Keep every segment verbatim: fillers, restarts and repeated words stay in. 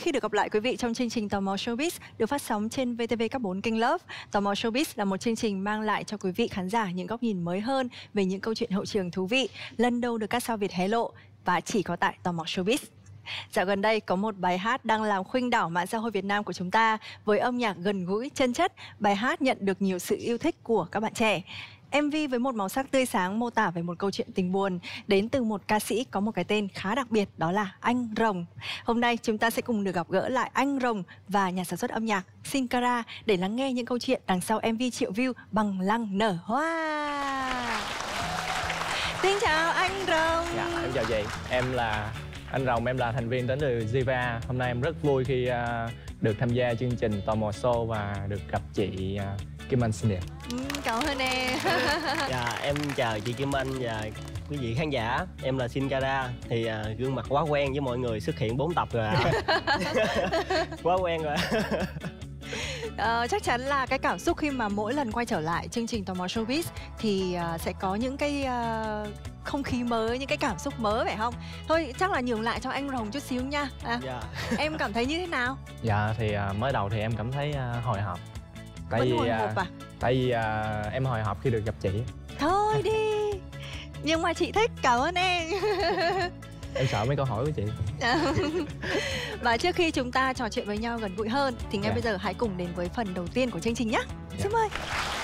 khi được gặp lại quý vị trong chương trình Tò mò Showbiz được phát sóng trên vê tê vê Các bốn kênh Love. Tò mò Showbiz là một chương trình mang lại cho quý vị khán giả những góc nhìn mới hơn về những câu chuyện hậu trường thú vị, lần đầu được các sao Việt hé lộ và chỉ có tại Tò mò Showbiz. Dạo gần đây có một bài hát đang làm khuynh đảo mạng xã hội Việt Nam của chúng ta với âm nhạc gần gũi, chân chất. Bài hát nhận được nhiều sự yêu thích của các bạn trẻ. em vê với một màu sắc tươi sáng mô tả về một câu chuyện tình buồn đến từ một ca sĩ có một cái tên khá đặc biệt, đó là anh Rồng. Hôm nay chúng ta sẽ cùng được gặp gỡ lại anh Rồng và nhà sản xuất âm nhạc Sin Cara để lắng nghe những câu chuyện đằng sau em vê triệu view Bằng Lăng Nở Hoa. Xin chào anh Rồng. Dạ, em chào chị. Em là anh Rồng, em là thành viên đến từ giê vê a. Hôm nay em rất vui khi uh, được tham gia chương trình Tò mò Show và được gặp chị uh, Kim Anh xinh đẹp. Ừ, cảm ơn em. Dạ, em chào chị Kim Anh và quý vị khán giả. Em là Sin Cara. Thì uh, gương mặt quá quen với mọi người, xuất hiện bốn tập rồi ạ. Quá quen rồi. Ờ, chắc chắn là cái cảm xúc khi mà mỗi lần quay trở lại chương trình Tò mò Showbiz thì uh, sẽ có những cái uh, không khí mới, những cái cảm xúc mới phải không? Thôi chắc là nhường lại cho anh Rồng chút xíu nha. À, Dạ. em cảm thấy như thế nào? Dạ thì uh, mới đầu thì em cảm thấy uh, hồi hộp. Tại Vẫn vì hồi hộp uh, à? Tại vì uh, em hồi hộp khi được gặp chị. Thôi đi. Nhưng mà chị thích, cảm ơn em. Em sợ mấy câu hỏi của chị. Và trước khi chúng ta trò chuyện với nhau gần gũi hơn thì ngay Dạ. bây giờ hãy cùng đến với phần đầu tiên của chương trình nhé. Dạ. Xin mời.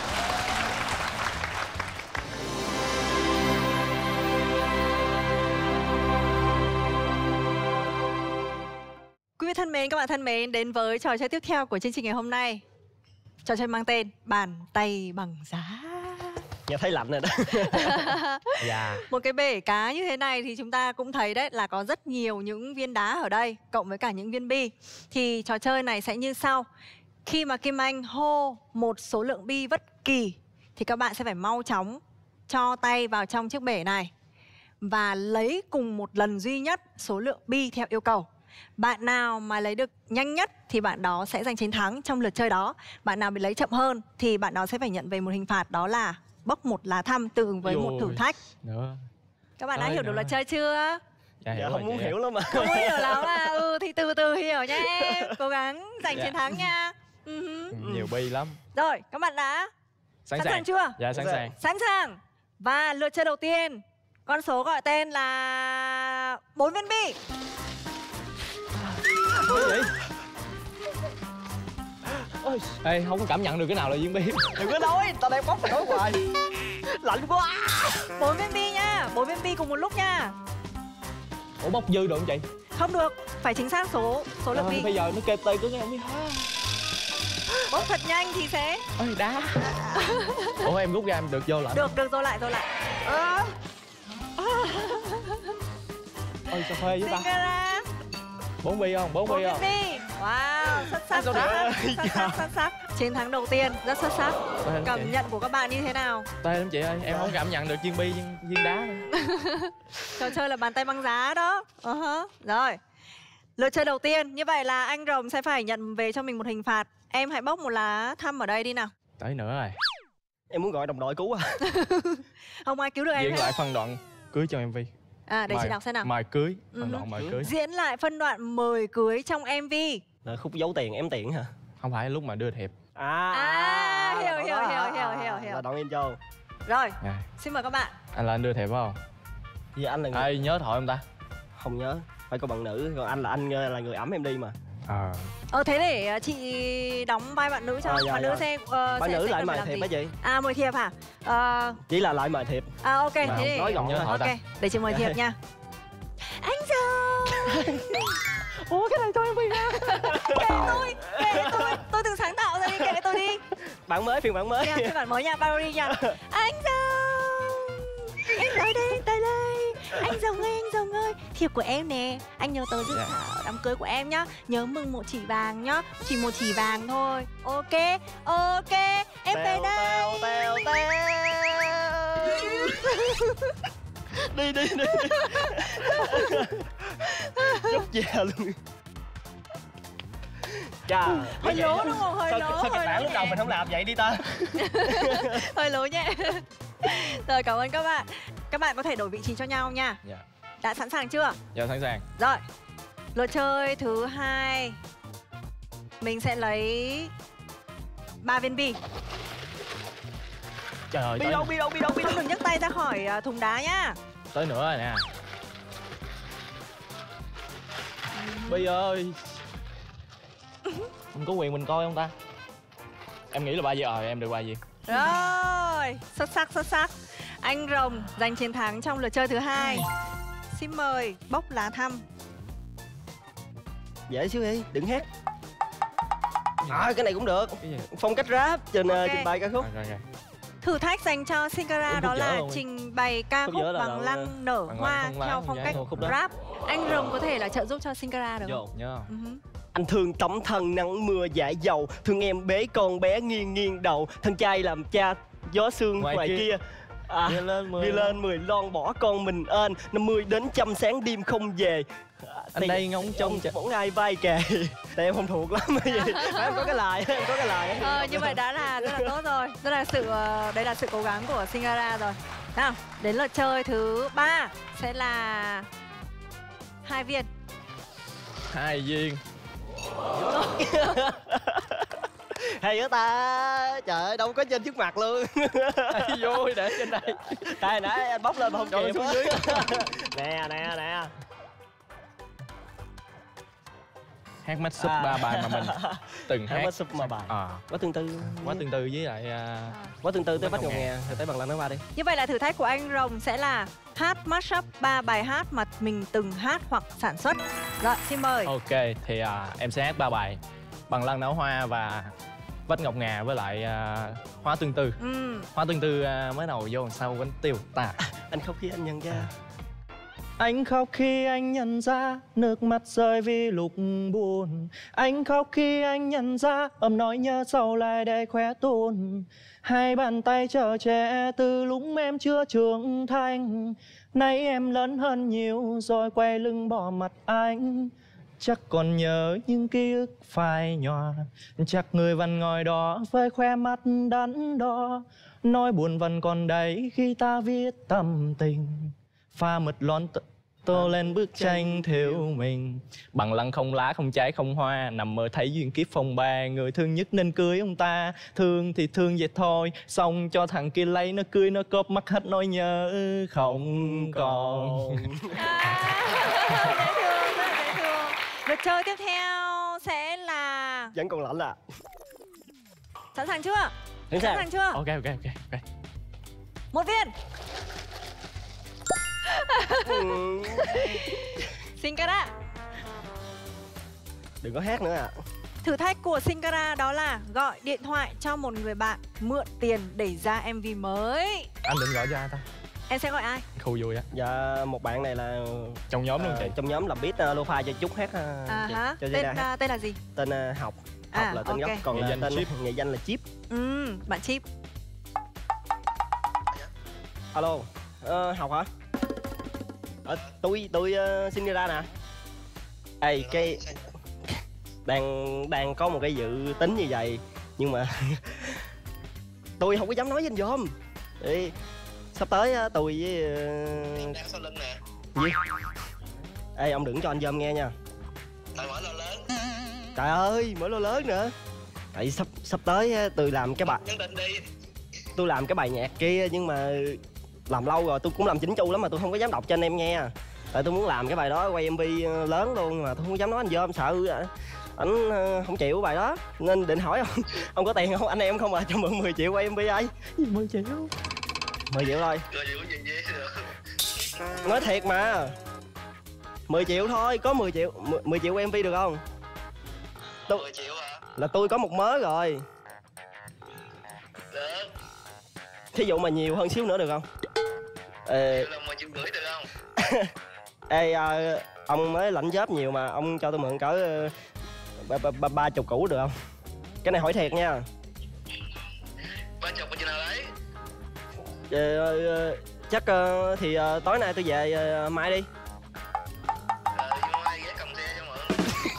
Quý vị thân mến, các bạn thân mến, đến với trò chơi tiếp theo của chương trình ngày hôm nay. Trò chơi mang tên Bàn Tay Bằng Giá. Nghe thấy lạnh rồi đó. Dạ. Một cái bể cá như thế này thì chúng ta cũng thấy đấy là có rất nhiều những viên đá ở đây cộng với cả những viên bi. Thì trò chơi này sẽ như sau. Khi mà Kim Anh hô một số lượng bi bất kỳ thì các bạn sẽ phải mau chóng cho tay vào trong chiếc bể này và lấy cùng một lần duy nhất số lượng bi theo yêu cầu. Bạn nào mà lấy được nhanh nhất thì bạn đó sẽ giành chiến thắng trong lượt chơi đó. Bạn nào bị lấy chậm hơn thì bạn đó sẽ phải nhận về một hình phạt, đó là bốc một lá thăm tương ứng với Ôi một thử thách. Nữa. Các bạn đã Ơi, hiểu được nữa. luật chơi chưa? Dạ, Dạ, hiểu không rồi muốn chị. hiểu lắm mà. Không hiểu lắm à? Ừ thì từ từ hiểu nha em. Cố gắng giành Dạ. chiến thắng nha. Ừ. Ừ, nhiều bi lắm. Rồi, các bạn đã Sẵn, sẵn sàng chưa? Dạ sẵn Dạ. sàng. Sẵn sàng. Và lượt chơi đầu tiên, con số gọi tên là bốn viên bi. Ôi vậy? Ôi, ê, không có cảm nhận được cái nào là viên bi. Đừng có nói, tao đang bóc nói hoài. Lạnh quá. Bốn viên bi nha, bốn viên bi cùng một lúc nha. Ủa bốc dư được không chị? Không được, phải chính xác số số lượng Ờ, bi. bây giờ nó kêu tê cứ nghe không biết ha. Bốc thật nhanh thì sẽ Ôi đá. Ủa em rút ra em được vô lại. được, được rồi lại rồi lại. À, Ôi sao phê với Sin ta. Cara, Bốn bi không? Bốn bốn bi viên không? bi. Wow, xuất sắc, xuất Sao sắc, đã? xuất sắc, xuất sắc. Chiến thắng đầu tiên rất xuất sắc. Tê lắm Cảm chị. nhận của các bạn như thế nào? Tê lắm chị ơi, em không cảm nhận được viên bi viên, viên đá nữa. Trò chơi là bàn tay băng giá đó. Uh-huh. Rồi, lượt chơi đầu tiên. Như vậy là anh Rồng sẽ phải nhận về cho mình một hình phạt. Em hãy bốc một lá thăm ở đây đi nào. Tới nữa rồi. Em muốn gọi đồng đội cứu à. Không ai cứu được em Diễn hết. lại phân đoạn cưới cho em vê. À, để chị đọc xem nào. Mời cưới. Ừ. Phân đoạn mời cưới. Diễn lại phân đoạn mời cưới trong em vê. Là khúc giấu tiền, ém tiền hả? Không phải lúc mà đưa thiệp. À, À, hiểu, là đoạn hiểu, đó hiểu, hả? hiểu, hiểu, À, hiểu. Là đoạn intro. Rồi, Dạ. xin mời các bạn. Anh là anh đưa thiệp phải không? Vì anh là người... Ai nhớ thoại không ta? Không nhớ. Phải có bạn nữ, còn anh là anh là người ẵm em đi mà. Ờ. Ờ thế để chị đóng vai bạn nữ cho À, dạ, bạn nữ dạ. xem. Uh, Bạn sẽ, nữ sẽ lại cần phải mời làm thiệp gì? hả chị? À, mời thiệp hả? Ờ, Chỉ là lại mời thiệp. à ok, Mà thế không để nói gọn nhớ thôi. thoại ok, ta. để chị mời thiệp nha. Anh Rồng. Ủa cái này cho em vê ra. Kệ tôi, kệ tôi, tôi từng sáng tạo ra đi, kệ tôi đi. Bản mới, phiên bản mới. Nha, phiên bản mới nha, Barry nha. Anh Rồng, em tới đây, tới đây. Anh Rồng ơi, anh Rồng ơi, thiệp của em nè. Anh nhớ tới dự Dạ. thảo đám cưới của em nhá. Nhớ mừng một chỉ vàng nhá, chỉ một chỉ vàng thôi. Ok, ok, em tới Teo, đây. teo, teo, teo. Đi, đi, đi. Chút già luôn. Chà, Hơi lố đúng không? Hơi sao, lố, sao kịch hơi bản lố lúc đầu nhẹ. mình không làm vậy đi ta? Hơi lố nhẹ. Rồi, cảm ơn các bạn. Các bạn có thể đổi vị trí cho nhau nha. Dạ. Đã sẵn sàng chưa? Dạ sẵn sàng. Rồi, Lượt chơi thứ hai, mình sẽ lấy ba viên bi. Trời ơi, Bi tới, đâu, bi đâu, bi đâu, bi đâu. Không được nhấc tay ra khỏi à, thùng đá nhá. tới nữa rồi nè. Bi ơi, mình có quyền mình coi không ta? Em nghĩ là ba gì rồi, em được ba gì? Rồi, xuất sắc, xuất sắc. Anh Rồng giành chiến thắng trong lượt chơi thứ hai. Xin mời bốc lá thăm. Dễ xíu đi, đừng hát. À, cái này cũng được. Cái gì? Phong cách rap trình Ok. trình bày ca khúc. Rồi, rồi, rồi. Thử thách dành cho Singara Ủa, đó khúc dở là luôn. trình bày ca Khúc khúc dở là bằng là- lăng nở bằng hoa lăng không lá, theo không phong nhái cách thôi, khúc đó. rap. Anh Rồng có thể là trợ giúp cho Singara được không? Vô. Nhớ. Ừ hứ. Anh thương tấm thân nắng mưa dãi dầu, thương em bế con bé nghiêng nghiêng đầu, thân trai làm cha gió sương Ngoài ngoài, kia. kia. À, Đi lên mười. đi lên mười lon bỏ con mình ên, năm mươi đến trăm sáng đêm không về. Anh đây ngóng trông chả- bỗng ai vai kề. Tại em không thuộc lắm cái gì. Em có cái lời, em có cái lời. Ờ, như vậy đã là rất là tốt rồi. Rất là sự ờ, đây là sự cố gắng của Singara rồi. Nào, đến lượt chơi thứ ba sẽ là hai viên. Hai viên. Hay quá ta. Trời ơi, đâu có trên trước mặt luôn. Ai vui để trên đây. Tại nãy anh bóc lên mà không Cho kịp xuống á. dưới. Nè, nè, nè. Hát mắt súp À. ba bài mà mình từng Hát hát. mắt súp ba bài. À, Quá tương tư. quá tương tư với lại à, Quá tương tư tới Bắt bắt Ngọc ngọc Nghe. nghe. Rồi tới bằng lăng nói ba đi. Như vậy là thử thách của anh Rồng sẽ là hát mashup ba bài hát mà mình từng hát hoặc sản xuất. Rồi, xin mời. ok thì à, em sẽ hát ba bài bằng lăng nở hoa và vách ngọc ngà với lại à, hóa tương tư. Ừ. Hóa tương tư à, mới đầu vô sau quánh tiêu ta. Anh khóc khi anh nhận ra. Anh khóc khi anh nhận ra nước mắt rơi vì lúc buồn. Anh khóc khi anh nhận ra âm nói nhớ sau lại để khỏe tuôn. Hai bàn tay chờ trẻ từ lúc em chưa trưởng thành. Nay em lớn hơn nhiều rồi quay lưng bỏ mặt anh. Chắc còn nhớ những ký ức phai nhòa. Chắc người vẫn ngồi đó với khoe mắt đắn đo. Nói buồn vẫn còn đấy khi ta viết tâm tình. Pha mật lon t- tô lên bức tranh thiếu mình. Bằng lăng không lá không trái không hoa. Nằm mơ thấy duyên kiếp phong ba. Người thương nhất nên cưới ông ta. Thương thì thương vậy thôi. Xong cho thằng kia lấy nó cưới nó cốp mắt hết nỗi nhớ không còn. À, dễ thương, rất là dễ thương. Lượt chơi tiếp theo sẽ là Vẫn còn lạnh à. sẵn sàng chưa? Sẵn Sẵn sàng. sàng chưa? Ok ok ok ok. Một viên. Ừ. Singara. Đừng có hát nữa à. Thử thách của Singara đó là gọi điện thoại cho một người bạn mượn tiền để ra em vê mới. Anh định gọi cho ai ta? Em sẽ gọi ai? Khu vui á. Dạ, một bạn này là Trong nhóm luôn ờ, chị. trong nhóm làm beat uh, lo-fi cho Trúc hát uh, À cho, hả? cho Tên Zayda hát. à, tên là gì? Tên uh, Học. Học À, là tên ok. gốc, còn Nghệ là danh tên Chip. nghệ danh là Chip. Ừ, bạn Chip. Alo, ờ, Học hả? Ờ, tôi tôi uh, xin ra nè. Ê, cái đang đang có một cái dự tính như vậy nhưng mà tôi không có dám nói với anh Dom. Ê, sắp tới á, tôi với uh... đang sau lưng nè. gì? Ê, ông đừng cho anh Dom nghe nha. Tại mở lo lớn. Trời ơi, mở lô lớn nữa. Tại sắp sắp tới á, tôi làm cái bài Nhấn định đi. tôi làm cái bài nhạc kia nhưng mà làm lâu rồi, tôi cũng làm chỉnh chu lắm mà tôi không có dám đọc cho anh em nghe. Tại tôi muốn làm cái bài đó quay em vê lớn luôn mà tôi không có dám nói anh Dom, sợ ảnh ờ, không chịu bài đó nên định hỏi ông ông có tiền không, anh em không à, cho mượn mười triệu quay em vê ai. mười triệu. mười triệu thôi, Rồi gì gì gì được. nói thiệt mà. mười triệu thôi, có mười triệu, mười triệu quay em vê được không? Tôi mười triệu hả? là tôi có một mớ rồi. Được. Thí dụ mà nhiều hơn xíu nữa được không? Ê, Triệu là một triệu rưỡi được không? ê à, ông mới lãnh job nhiều mà ông cho tôi mượn cỡ ờ, ba, ba, ba, ba chục củ được không? Cái này hỏi thiệt nha. Ba chục bao nhiêu nào đấy? Ờ, ờ, chắc ờ, thì ờ, tối nay tôi về ờ, mai đi. Ờ, vô ai ghé cầm xe cho mượn.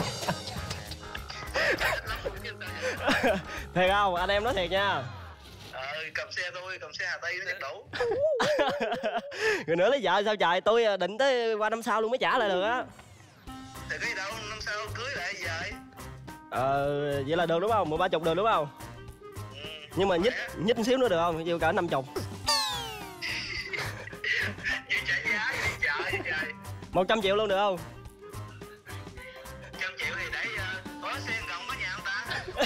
Thiệt không? Anh em nói thiệt nha. Ờ, cầm xe tôi, cầm xe Hà Tây nó chắc đủ. Rồi nữa lấy vợ sao trời, tôi ờ, định tới qua năm sau luôn mới trả lại được á. thì cái đâu năm sau cưới lại vậy. Ờ, vậy là được đúng không? Mười ba chục được đúng không? Ừ. Nhưng mà nhích nhích một xíu nữa được không? Yêu cả năm chục. Như trả giá đi chợ vậy trời. Một trăm triệu luôn được không? Trăm triệu thì để uh, có xe gồng có nhà không ta?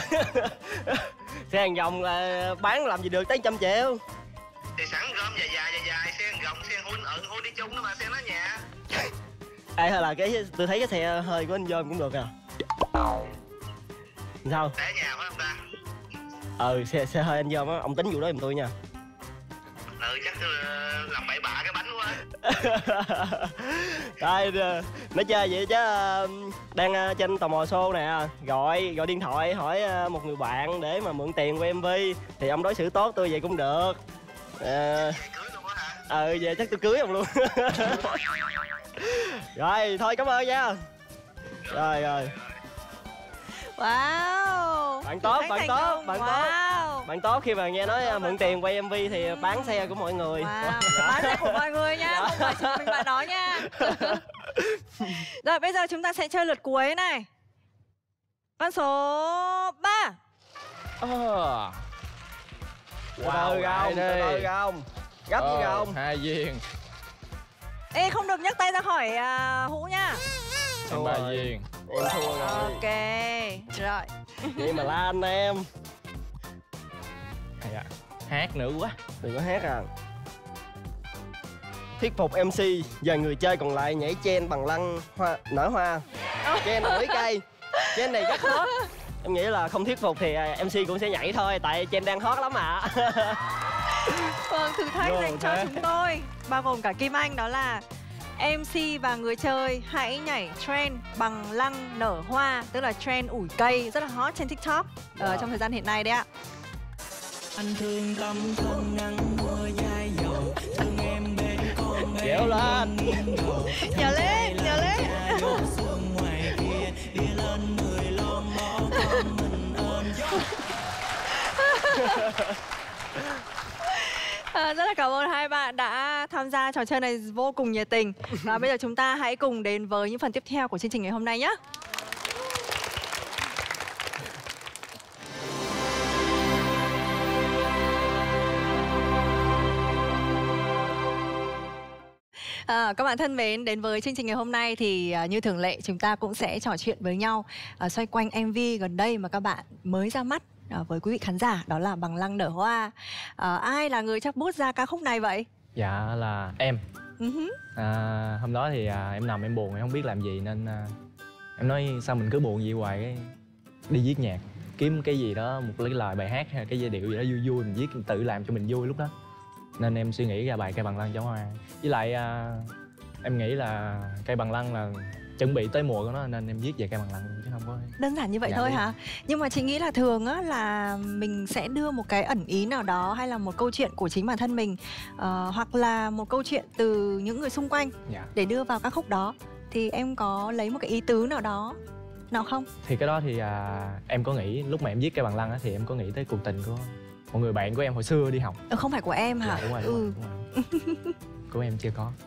Xe hàng vòng là bán làm gì được tới trăm triệu. Thì sẵn gom dài dài dài dài xe gồng xe hun ẩn hun đi chung đó mà xe nó nhà. Ê hay là cái tôi thấy cái xe hơi của anh Dơm cũng được à. Sao? Để nhà phải không ta? Ừ, xe xe hơi anh Dơm á, ông tính vụ đó giùm tôi nha. Ừ, chắc tôi uh, làm bậy bạ cái bánh quá. Đây, nói chơi vậy chứ đang trên Tò Mò Show nè, gọi gọi điện thoại hỏi một người bạn để mà mượn tiền quay em vê thì ông đối xử tốt tôi vậy cũng được. À, Cưới luôn á hả? ừ, về chắc tôi cưới ông luôn. Rồi, thôi cảm ơn nha. Rồi rồi. Wow. Bạn tốt, Thử bạn thách tốt, thành công. bạn tốt. Wow. Bạn tốt khi mà nghe nói mượn tiền quay em vê thì bán xe của mọi người. Wow. Bán xe của mọi người nha, không phải chỉ mình bạn nói nha. Rồi bây giờ chúng ta sẽ chơi lượt cuối này. Con số ba. Ờ. Từ từ không, từ từ không. Gấp gì Ờ, không? hai viên. Ê, không được nhấc tay ra khỏi uh, hũ nha. Thêm ba viên. Em thua rồi. Ok. Rồi. Vậy mà la anh em. Dạ. Hát nữa quá. Đừng có hát à. Thuyết phục em xê và người chơi còn lại nhảy chen bằng lăng hoa, nở hoa. Chen nổi cây. Chen này rất hot. Em nghĩ là không thuyết phục thì em xê cũng sẽ nhảy thôi, tại chen đang hot lắm mà. Vâng, thử thách Vô dành cho thế. chúng tôi bao gồm cả Kim Anh, đó là em xê và người chơi hãy nhảy trend bằng lăng nở hoa, tức là trend ủi cây rất là hot trên TikTok ở trong thời gian hiện nay đấy ạ. Anh thương tâm thân nắng mưa dai dầu, thương em bên con em Kéo lên. Nhớ lên, nhớ lên. vô sương ngoài kia, đi lên người lon mó con mình ơn. À, rất là cảm ơn hai bạn đã tham gia trò chơi này vô cùng nhiệt tình. Và bây giờ chúng ta hãy cùng đến với những phần tiếp theo của chương trình ngày hôm nay nhé. À, các bạn thân mến, đến với chương trình ngày hôm nay thì à, như thường lệ chúng ta cũng sẽ trò chuyện với nhau à, xoay quanh em vê gần đây mà các bạn mới ra mắt à, với quý vị khán giả, đó là Bằng Lăng Nở Hoa. À, ai là người chắc bút ra ca khúc này vậy? Dạ là em. Uh-huh. À, hôm đó thì à, em nằm em buồn, em không biết làm gì nên à, em nói sao mình cứ buồn vậy hoài, cái đi viết nhạc, kiếm cái gì đó, một cái lời bài hát hay cái giai điệu gì đó vui vui mình viết, tự làm cho mình vui lúc đó. Nên em suy nghĩ ra bài Cây Bằng Lăng Chó Hoa. Với lại à, em nghĩ là Cây Bằng Lăng là chuẩn bị tới mùa của nó nên em viết về Cây Bằng Lăng chứ không có. Đơn giản như vậy Dạ, thôi đúng. hả? Nhưng mà chị nghĩ là thường á là mình sẽ đưa một cái ẩn ý nào đó, hay là một câu chuyện của chính bản thân mình, ờ, hoặc là một câu chuyện từ những người xung quanh Dạ. để đưa vào ca khúc đó. Thì em có lấy một cái ý tứ nào đó nào không? Thì cái đó thì à, em có nghĩ lúc mà em viết Cây Bằng Lăng á, thì em có nghĩ tới cuộc tình của một người bạn của em hồi xưa đi học. Ờ, không phải của em hả? Dạ, đúng rồi, đúng rồi, đúng rồi. Của em chưa có.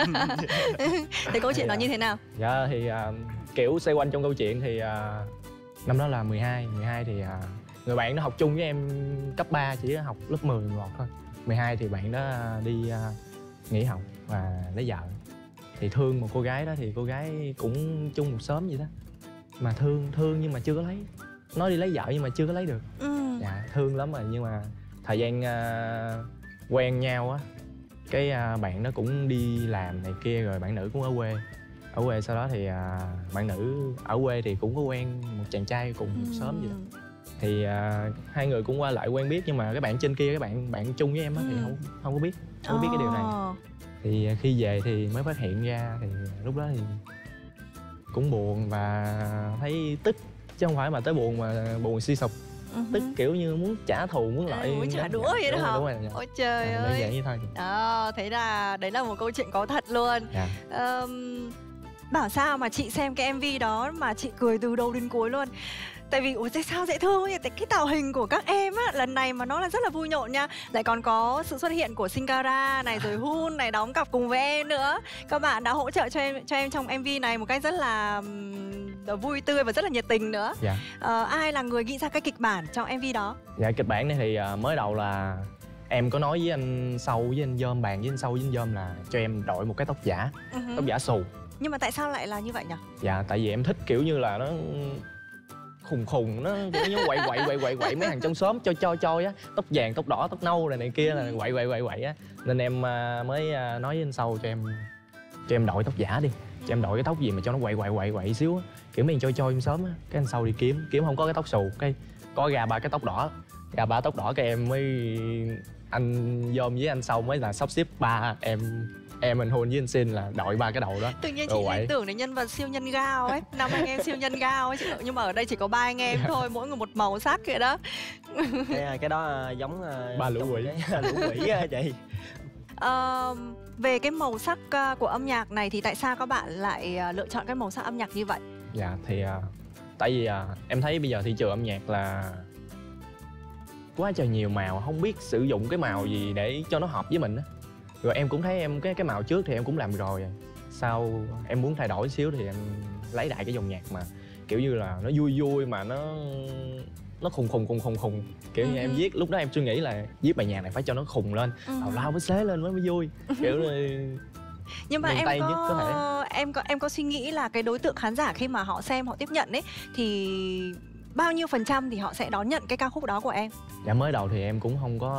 Thì câu chuyện đó như thế nào? Dạ thì à, kiểu xoay quanh trong câu chuyện thì à, năm đó là mười hai, mười hai thì à, người bạn nó học chung với em cấp ba, chỉ học lớp mười, mười một thôi. mười hai thì bạn đó đi à, nghỉ học và lấy vợ. Thì thương một cô gái đó, thì cô gái cũng chung một xóm vậy đó. Mà thương, thương nhưng mà chưa có lấy. Nó đi lấy vợ nhưng mà chưa có lấy được. Ừ. Dạ, thương lắm rồi nhưng mà thời gian à, quen nhau á, cái à, bạn nó cũng đi làm này kia, rồi bạn nữ cũng ở quê. Ở quê sau đó thì à, bạn nữ ở quê thì cũng có quen một chàng trai cùng một xóm vậy đó. Thì à, hai người cũng qua lại quen biết, nhưng mà cái bạn trên kia, cái bạn bạn chung với em á thì Ừ. không không có biết, không có biết cái điều này. Ồ. Thì à, khi về thì mới phát hiện ra, thì lúc đó thì cũng buồn và thấy tức, chứ không phải mà tới buồn mà buồn suy sụp. Ừ. Tức kiểu như muốn trả thù, muốn lại Ừ, muốn trả dạ, đũa dạ, vậy đó đúng hả? rồi, đúng rồi, dạ. Ôi trời À, đơn ơi. giản như thôi. Đó, thế là đấy là một câu chuyện có thật luôn. Dạ. Ờm, bảo sao mà chị xem cái em vê đó mà chị cười từ đầu đến cuối luôn. Tại vì ủa tại sao dễ thương vậy? Tại cái tạo hình của các em á lần này mà nó là rất là vui nhộn nha. Lại còn có sự xuất hiện của Singara này, rồi Hun này đóng cặp cùng với em nữa. Các bạn đã hỗ trợ cho em cho em trong em vê này một cách rất là um, vui tươi và rất là nhiệt tình nữa. Dạ. Ờ, ai là người nghĩ ra cái kịch bản trong em vê đó? Dạ kịch bản này thì uh, mới đầu là em có nói với anh Sâu với anh Dơm, bàn với anh Sâu với anh Dơm là cho em đổi một cái tóc giả, Uh-huh. tóc giả xù. Nhưng mà tại sao lại là như vậy nhỉ? Dạ tại vì em thích kiểu như là nó khùng khùng, nó kiểu như quậy quậy quậy quậy quậy mấy thằng trong xóm cho cho cho á, tóc vàng tóc đỏ tóc nâu này này kia là quậy quậy quậy quậy á, nên em uh, mới uh, nói với anh Sâu cho em cho em đổi tóc giả đi, cho em đổi cái tóc gì mà cho nó quậy quậy quậy quậy xíu á, kiểu mấy thằng cho cho em sớm á. Cái anh Sâu đi kiếm kiếm không có cái tóc xù, cái có gà ba cái tóc đỏ, gà ba tóc đỏ, cái em mới anh Dôm với anh Sâu mới là sắp xếp ba em em mình Hun với anh Xin là đội ba cái đầu đó. Tự nhiên chị liên tưởng đến nhân vật siêu nhân Gao ấy, năm anh em siêu nhân Gao ấy chị, nhưng mà ở đây chỉ có ba anh em thôi, mỗi người một màu sắc vậy đó. Cái, cái đó giống ba lũ quỷ, cái, lũ quỷ á chị. Ờ, về cái màu sắc của âm nhạc này thì tại sao các bạn lại lựa chọn cái màu sắc âm nhạc như vậy? Dạ thì uh, tại vì uh, em thấy bây giờ thị trường âm nhạc là quá trời nhiều màu, không biết sử dụng cái màu gì để cho nó hợp với mình á. Rồi em cũng thấy em cái cái màu trước thì em cũng làm rồi, rồi sau em muốn thay đổi xíu thì em lấy lại cái dòng nhạc mà kiểu như là nó vui vui mà nó nó khùng khùng khùng khùng khùng kiểu như uh-huh. em viết lúc đó em suy nghĩ là viết bài nhạc này phải cho nó khùng lên, tào uh-huh. lao với xế lên mới vui, kiểu là nhưng mà em có, nhất có thể. em có em có suy nghĩ là cái đối tượng khán giả khi mà họ xem họ tiếp nhận ấy thì bao nhiêu phần trăm thì họ sẽ đón nhận cái ca khúc đó của em? Dạ mới đầu thì em cũng không có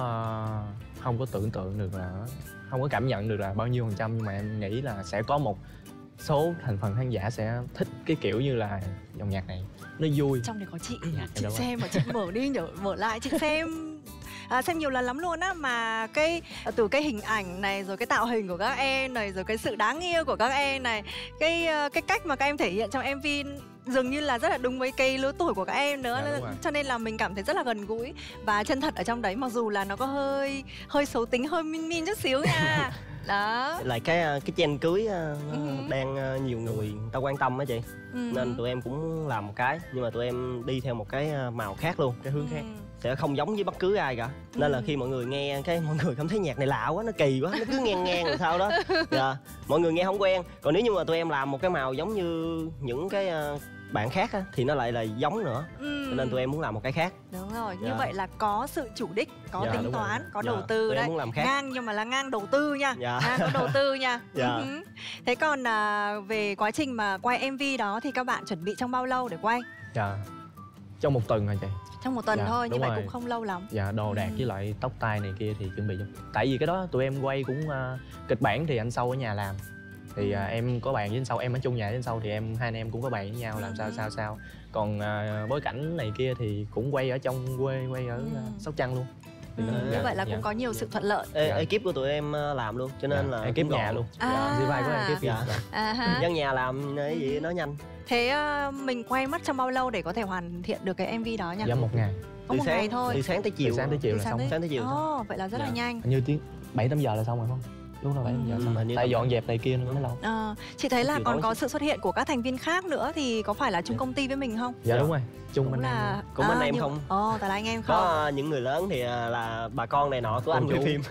không có tưởng tượng được là không có cảm nhận được là bao nhiêu phần trăm, nhưng mà em nghĩ là sẽ có một số thành phần khán giả sẽ thích cái kiểu như là dòng nhạc này nó vui. Trong này có chị, chị xem mà chị mở đi nhở mở lại chị xem. À, xem nhiều lần lắm luôn á, mà cái từ cái hình ảnh này, rồi cái tạo hình của các em này, rồi cái sự đáng yêu của các em này, cái cái cách mà các em thể hiện trong em vê dường như là rất là đúng với cái lứa tuổi của các em nữa. Dạ, cho nên là mình cảm thấy rất là gần gũi và chân thật ở trong đấy, mặc dù là nó có hơi hơi xấu tính, hơi min min chút xíu nha. Đó lại cái cái trend cưới uh, uh-huh. đang uh, nhiều người, người ta quan tâm á chị, uh-huh. nên tụi em cũng làm một cái, nhưng mà tụi em đi theo một cái màu khác luôn, cái hướng uh-huh. khác sẽ không giống với bất cứ ai cả, nên uh-huh. là khi mọi người nghe cái mọi người cảm thấy nhạc này lạ quá, nó kỳ quá, nó cứ ngang ngang làm sao đó. Dạ, mọi người nghe không quen. Còn nếu như mà tụi em làm một cái màu giống như những cái uh, bạn khác á, thì nó lại là giống nữa, ừ. cho nên tụi em muốn làm một cái khác. Đúng rồi, như dạ. vậy là có sự chủ đích, có dạ, tính toán, rồi. có dạ. đầu tư tụi đấy. em muốn làm khác. Ngang nhưng mà là ngang đầu tư nha, dạ. ngang có đầu tư nha. dạ. uh-huh. Thế còn à, về quá trình mà quay em vê đó thì các bạn chuẩn bị trong bao lâu để quay? Dạ, trong một tuần hả chị? Trong một tuần dạ, thôi, như vậy rồi. cũng không lâu lắm. Dạ, đồ đạc ừ. với lại tóc tai này kia thì chuẩn bị trong. Tại vì cái đó tụi em quay cũng uh, kịch bản thì anh Sâu ở nhà làm. Thì uh, em có bàn với anh Sâu, em ở chung nhà với anh Sâu thì em hai anh em cũng có bàn với nhau làm sao sao sao. Còn uh, bối cảnh này kia thì cũng quay ở trong quê, quay ở uh, Sóc Trăng luôn. Ừ. Như dạ, vậy là dạ. cũng có nhiều sự thuận lợi. Ê, dạ. ekip của tụi em làm luôn, cho nên dạ. là ekip nhà luôn. À. Dạ. vai của ekip dạ. à dân nhà làm cái gì nó nhanh. Thế uh, mình quay mất trong bao lâu để có thể hoàn thiện được cái em vê đó nhỉ? Dạ một ngày. Có một sáng, ngày thôi. Từ sáng tới chiều. Từ sáng tới chiều từ là sáng xong. Tới... Sáng tới chiều. Ồ, oh, vậy là rất dạ. là nhanh. Như tiếng bảy tám giờ là xong rồi không? Đúng rồi, bảy tám giờ xong. Tại dọn dẹp này kia nó mới lâu. À, chị thấy là còn có sự xuất hiện của các thành viên khác nữa thì có phải là chung công ty với mình không? Dạ đúng rồi, chung anh là... em. Cũng à, anh em nhiều... không? Ồ, tại là anh em không? Có những người lớn thì là bà con này nọ của anh quay phim.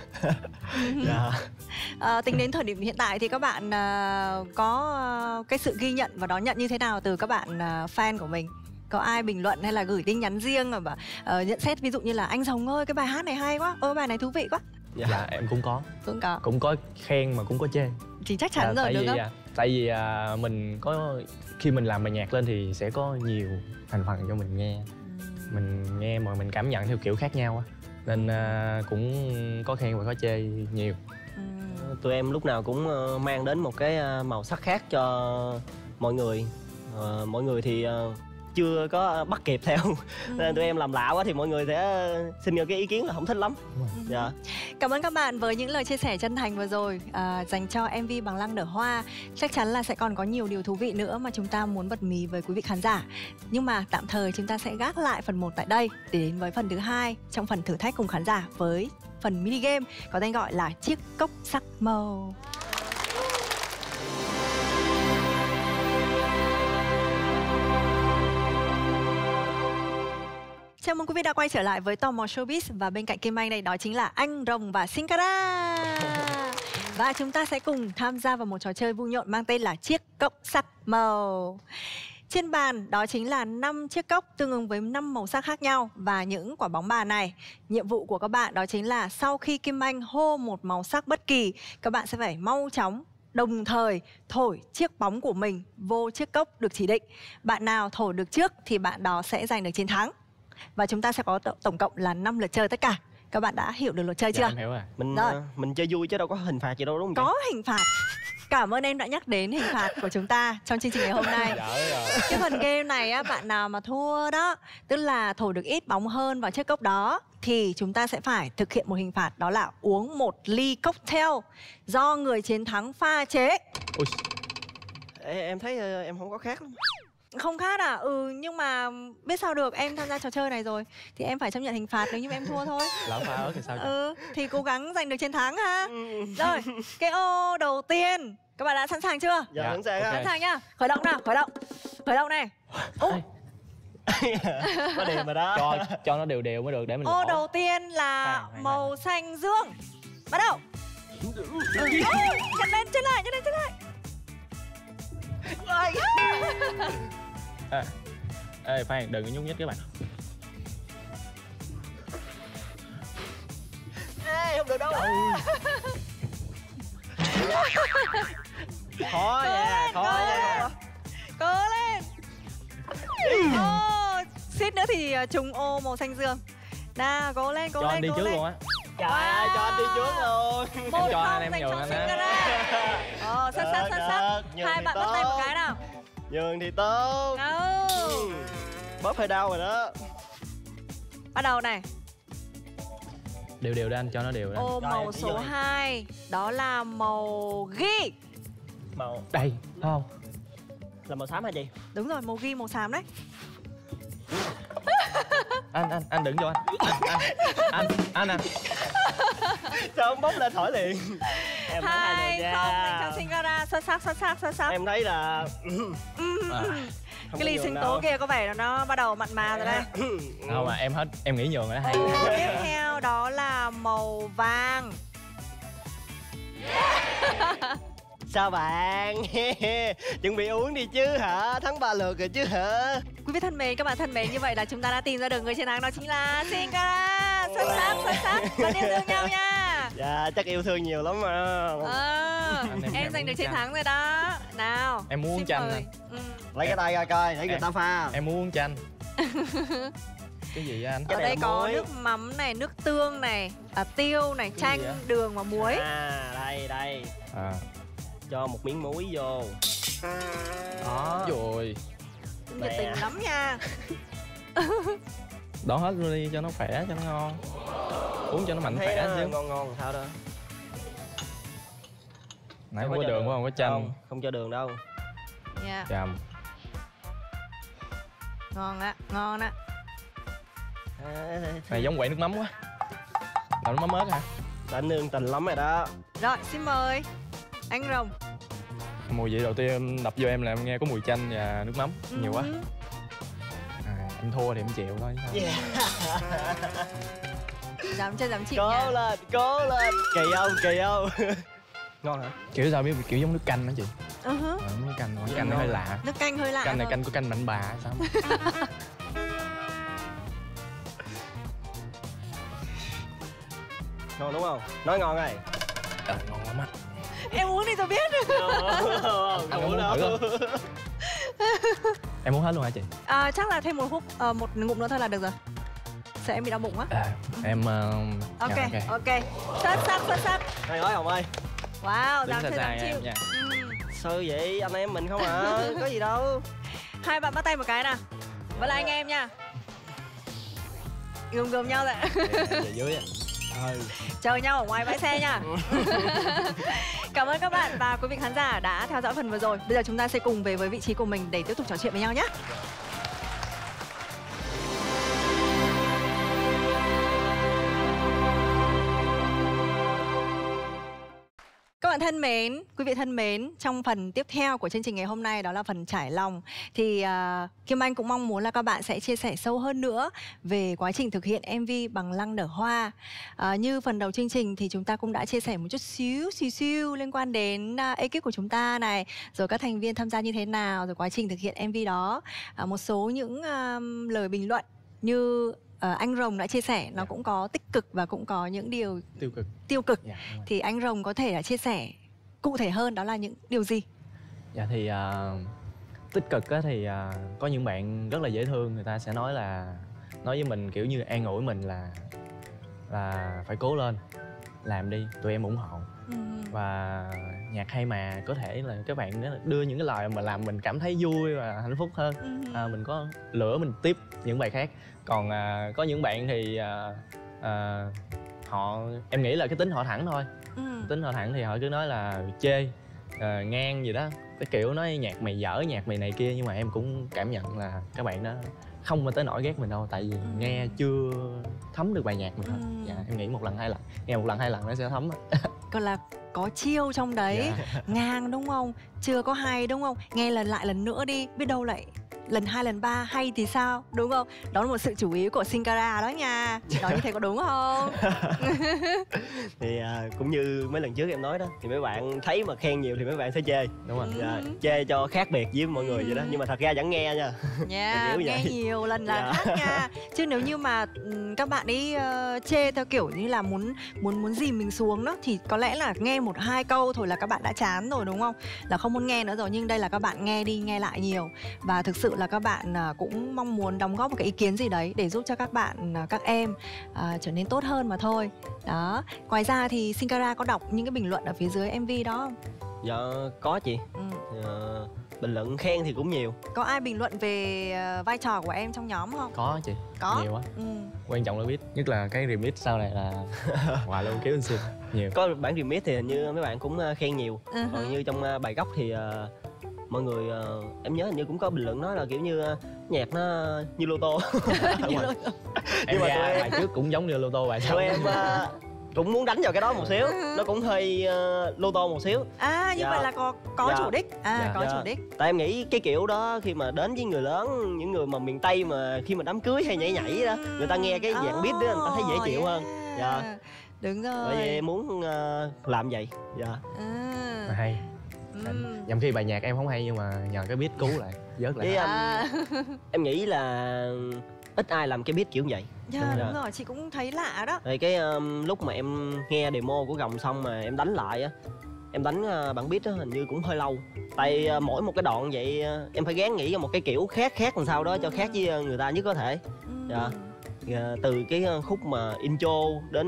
dạ. À, tính đến thời điểm hiện tại thì các bạn uh, có uh, cái sự ghi nhận và đón nhận như thế nào từ các bạn uh, fan của mình? Có ai bình luận hay là gửi tin nhắn riêng mà bảo, uh, nhận xét ví dụ như là anh Rồng ơi cái bài hát này hay quá, ôi bài này thú vị quá? Dạ, dạ em cũng có. Cũng có. Cũng có khen mà cũng có chê. Thì chắc chắn dạ, rồi đúng không? À, tại vì à, mình có khi mình làm bài nhạc lên thì sẽ có nhiều thành phần cho mình nghe. Ừ. Mình nghe mà mình cảm nhận theo kiểu khác nhau á. Nên à, cũng có khen và có chê nhiều. Ừ. Tụi em lúc nào cũng mang đến một cái màu sắc khác cho mọi người. À, mọi người thì chưa có bắt kịp theo, ừ. nên tụi em làm lạ quá thì mọi người sẽ xin cái ý kiến là không thích lắm. Ừ. Dạ. Cảm ơn các bạn với những lời chia sẻ chân thành vừa rồi à, dành cho em vê Bằng Lăng Nở Hoa. Chắc chắn là sẽ còn có nhiều điều thú vị nữa mà chúng ta muốn bật mí với quý vị khán giả. Nhưng mà tạm thời chúng ta sẽ gác lại phần một tại đây để đến với phần thứ hai trong phần thử thách cùng khán giả với phần mini game có tên gọi là chiếc cốc sắc màu. Chào mừng quý vị đã quay trở lại với Tò mò Showbiz. Và bên cạnh Kim Anh đây đó chính là anh Rồng và Singara. Và chúng ta sẽ cùng tham gia vào một trò chơi vui nhộn mang tên là chiếc cốc sắc màu. Trên bàn đó chính là năm chiếc cốc tương ứng với năm màu sắc khác nhau và những quả bóng bàn này. Nhiệm vụ của các bạn đó chính là sau khi Kim Anh hô một màu sắc bất kỳ, các bạn sẽ phải mau chóng đồng thời thổi chiếc bóng của mình vô chiếc cốc được chỉ định. Bạn nào thổi được trước thì bạn đó sẽ giành được chiến thắng. Và chúng ta sẽ có tổng cộng là năm lượt chơi tất cả. Các bạn đã hiểu được luật chơi chưa? Dạ, em hiểu rồi. Mình Rồi. uh, mình chơi vui chứ đâu có hình phạt gì đâu đúng không chị? Có hình phạt. Cảm ơn em đã nhắc đến hình phạt của chúng ta trong chương trình ngày hôm nay. Giỏi rồi. Cái phần game này á, bạn nào mà thua đó, tức là thổi được ít bóng hơn vào chiếc cốc đó, thì chúng ta sẽ phải thực hiện một hình phạt, đó là uống một ly cocktail do người chiến thắng pha chế. Ui, Ê, em thấy uh, em không có khác lắm. Không khác à? Ừ, nhưng mà biết sao được, em tham gia trò chơi này rồi thì em phải chấp nhận hình phạt nếu như em thua thôi. lỡ pha ớt thì sao chị? Ừ, thì cố gắng giành được chiến thắng ha. Ừ. Rồi, cái ô đầu tiên, các bạn đã sẵn sàng chưa? Dạ, Dạ, sẵn sàng ok. á. Sẵn sàng nhá. Khởi động nào, khởi động. Khởi động này. Ô, Có điểm rồi đó. cho cho nó đều đều mới được để mình ô lỗ. đầu tiên là Khoan, khoan, màu khoan. xanh dương. Bắt đầu. Ôi, chân lên, chân lại, chân lên, chân lại. À, ê khoan, đừng có nhúc nhích các bạn. Ê, không được đâu. Khó nha, khó cố nha. lên. Cố lên. Ô, suýt nữa thì trùng ô màu xanh dương. Nào, cố lên, cố Cho lên, anh đi cố trước lên. luôn á. Trời ơi, cho anh đi trước luôn. Một cho không anh em dành nhường cho anh á. Singara. Ờ, xuất sắc, xuất sắc. Nhường Hai thì bạn bắt tay một tốt. cái nào. Nhường thì tốt. Nào. Ừ. Bóp hơi đau rồi đó. Bắt đầu này. Đều đều ra anh, cho nó đều ra. Ô Rồi, màu đi số vô đi. hai đó là màu ghi. Màu Đây, thấy không? là màu xám hả chị? Đúng rồi, màu ghi màu xám đấy. Anh anh anh đừng cho anh. Anh anh anh anh. Sao không bóp lên thổi liền? Em thấy hai Hai được không dành nha. cho Singara. Xuất sắc, xuất sắc, xuất sắc. Em thấy là À, không Cái ly có sinh nhường tố đâu. kia có vẻ là nó bắt đầu mặn mà rồi đây. không mà em hết, em nghĩ nhường rồi đó hay. Ô, tiếp theo đó là màu vàng. Sao bạn? Chuẩn bị uống đi chứ hả? Thắng ba lượt rồi chứ hả? Quý vị thân mến, các bạn thân mến, như vậy là chúng ta đã tìm ra được người chiến thắng, đó chính là Singara. Xuất sắc, xuất sắc. Vẫn yêu thương nhau nha. Dạ, chắc yêu thương nhiều lắm mà. Ờ, Anh em- em em giành được uống chiến chanh. thắng rồi đó. Nào. Em muốn uống xin chanh mời. anh. Ừ. Lấy cái tay ra coi, để người Em- ta pha. Em muốn uống chanh. Cái gì vậy anh? Cái Ở này đây là có muối. nước mắm này, nước tương này, à, tiêu này, chanh, vậy? đường và muối. À, đây, đây. À, Cho một miếng muối vô. Đó. rồi. Nhiệt tình Mẹ. lắm nha. Đón hết luôn đi cho nó khỏe, cho nó ngon. Uống cho nó mạnh Thấy khỏe nó chứ. ngon ngon làm sao đâu. Nãy không có đường phải không? Có chanh. Không, không cho đường đâu. Dạ, Chàm. ngon á, ngon á. À, Này giống quậy nước mắm quá. Làm nước mắm ớt hả? đã nương tình lắm rồi đó. Rồi, xin mời anh Rồng. Mùi vị đầu tiên em đập vô em là em nghe có mùi chanh và nước mắm nhiều quá. Ừ. À, em thua thì em chịu thôi. chứ sao. Yeah. Dám chơi dám chịu Cố nha. lên, cố lên. Kỳ không, kỳ không? Ngon hả? Kiểu sao biết kiểu giống nước canh đó chị. Ừ hứ. À, nước canh, Dạ, canh nó ngon. hơi lạ. Nước canh hơi lạ Canh này thôi. canh của canh mạnh bà hay sao? Ngon đúng không? Nói ngon rồi. Ờ, ngon lắm á. Em uống đi tôi biết. Không, Anh không muốn đâu. thử Em muốn hết luôn hả chị? À, chắc là thêm một hút, ờ, một ngụm nữa thôi là được rồi. Sợ em bị đau bụng á. À, em uh, Ok, dạ, ok. Xuất sắc, xuất sắc. Hay nói Hồng ơi. Wow, Đứng dám xa chơi xa dám chịu. em nha. Ừ. Sao vậy? Anh em mình không à? Có gì đâu. Hai bạn bắt tay một cái nào. Vẫn là anh em nha. Gồm gồm nhau vậy. Về dưới á. Ừ. Chờ nhau ở ngoài bãi xe nha. Cảm ơn các bạn và quý vị khán giả đã theo dõi phần vừa rồi. Bây giờ chúng ta sẽ cùng về với vị trí của mình để tiếp tục trò chuyện với nhau nhé. Các bạn thân mến, quý vị thân mến, trong phần tiếp theo của chương trình ngày hôm nay đó là phần trải lòng. Thì uh, Kim Anh cũng mong muốn là các bạn sẽ chia sẻ sâu hơn nữa về quá trình thực hiện em vê Bằng Lăng Nở Hoa. uh, Như phần đầu chương trình thì chúng ta cũng đã chia sẻ một chút xíu xíu xíu liên quan đến uh, ekip của chúng ta này, rồi các thành viên tham gia như thế nào, rồi quá trình thực hiện em vê đó. uh, Một số những uh, lời bình luận như Uh, anh Rồng đã chia sẻ nó cũng có tích cực và cũng có những điều Tiêu cực. tiêu cực. Dạ, đúng rồi. Thì anh Rồng có thể là chia sẻ cụ thể hơn đó là những điều gì? Dạ thì uh, tích cực á thì uh, có những bạn rất là dễ thương, người ta sẽ nói là nói với mình kiểu như an ủi mình là là phải cố lên, làm đi, tụi em ủng hộ. Ừ. Và nhạc hay mà, có thể là các bạn đưa những cái lời mà làm mình cảm thấy vui và hạnh phúc hơn. Ừ. À, mình có lửa mình tiếp những bài khác. Còn à, có những bạn thì à, à, họ em nghĩ là cái tính họ thẳng thôi. Ừ. Tính họ thẳng thì họ cứ nói là chê, à, ngang gì đó, cái kiểu nói nhạc mày dở, nhạc mày này kia. Nhưng mà em cũng cảm nhận là các bạn đó không mà tới nỗi ghét mình đâu, tại vì Ừ. nghe chưa thấm được bài nhạc mình thôi. Ừ. Dạ, em nghĩ một lần hai lần, nghe một lần hai lần nó sẽ thấm. Còn là có chiêu trong đấy. Dạ. Ngang đúng không? Chưa có hay đúng không? Nghe lần lại lần nữa đi, biết đâu lại lần hai lần ba hay thì sao, đúng không? Đó là một sự chú ý của Singara đó nha. Chị nói như thế có đúng không? Thì à, cũng như mấy lần trước em nói đó, thì mấy bạn thấy mà khen nhiều thì mấy bạn sẽ chê. Đúng rồi. Dạ, chê cho khác biệt với mọi người vậy đó, nhưng mà thật ra vẫn nghe nha. Nha, Mình hiểu nghe vậy. nhiều lần là Dạ. khác nha. Chứ nếu như mà ừm, các bạn ấy uh, chê theo kiểu như là muốn muốn muốn dìm mình xuống đó, thì có lẽ là nghe một hai câu thôi là các bạn đã chán rồi đúng không? Là không muốn nghe nữa rồi. Nhưng đây là các bạn nghe đi nghe lại nhiều, và thực sự là các bạn uh, cũng mong muốn đóng góp một cái ý kiến gì đấy để giúp cho các bạn, uh, các em uh, trở nên tốt hơn mà thôi. Đó. Ngoài ra thì Singara có đọc những cái bình luận ở phía dưới em vê đó không? Dạ có chị. Ừ. Ờ, bình luận khen thì cũng nhiều. Có ai bình luận về uh, vai trò của em trong nhóm không? Có chị. Có. Nhiều á. Ừ. Quan trọng là biết, nhất là cái remix sau này là hòa luôn kéo anh xin nhiều. Có bản remix thì hình như mấy bạn cũng ờ, khen nhiều. Ừ. Còn như trong ờ, bài gốc thì ờ, mọi người ờ, em nhớ hình như cũng có bình luận nói là kiểu như ờ, nhạc nó như lô tô. Đúng rồi. Em Nhưng mà ra tụi em- bài trước cũng giống như lô tô bài sau. Tụi em ờ, cũng muốn đánh vào cái đó một xíu, nó cũng hơi ờ, lô tô một xíu. À, như Dạ. vậy là có có Dạ. chủ đích. À, Dạ. có Dạ. chủ đích. Tại em nghĩ cái kiểu đó khi mà đến với người lớn, những người mà miền Tây mà khi mà đám cưới hay nhảy nhảy đó, người ta nghe cái dạng beat đó người ta thấy dễ chịu hơn. Dạ. Đúng rồi. Bởi vì em muốn ờ, làm vậy. Dạ. À. Mà hay. Ừm. Nhằm khi bài nhạc em không hay nhưng mà nhờ cái beat cứu lại, vớt lại. Với, um, À. em nghĩ là ít ai làm cái beat kiểu vậy. Dạ, Đúng đúng rồi. rồi, chị cũng thấy lạ đó. Thì cái um, lúc mà em nghe demo của Gồng xong mà em đánh lại á, em đánh uh, bản beat đó hình như cũng hơi lâu. Tại uh, mỗi một cái đoạn vậy uh, em phải gán nghĩ ra một cái kiểu khác khác làm sao đó cho khác với uh, người ta nhất có thể. Ừm. Dạ. Uh, từ cái uh, khúc mà intro đến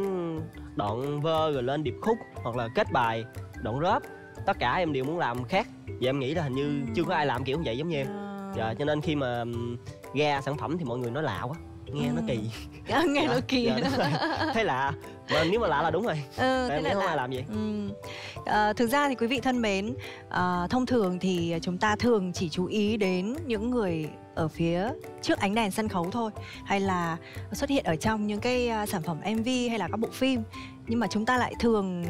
đoạn vơ rồi lên điệp khúc hoặc là kết bài, đoạn rap, tất cả em đều muốn làm khác. Và em nghĩ là hình như chưa có ai làm kiểu vậy giống như em. À. Dạ, cho nên khi mà um, ra sản phẩm thì mọi người nói lạ quá, nghe nó Ừ. kỳ. À, nghe nó kỳ. Dạ, đúng rồi. Thấy lạ, mà nếu mà lạ là đúng rồi. Ừ, Tại thế em nghĩ là không lạ. ai làm gì. Ừ. À, thực ra thì quý vị thân mến, à, thông thường thì chúng ta thường chỉ chú ý đến những người ở phía trước ánh đèn sân khấu thôi, hay là xuất hiện ở trong những cái à, sản phẩm em vê hay là các bộ phim. Nhưng mà chúng ta lại thường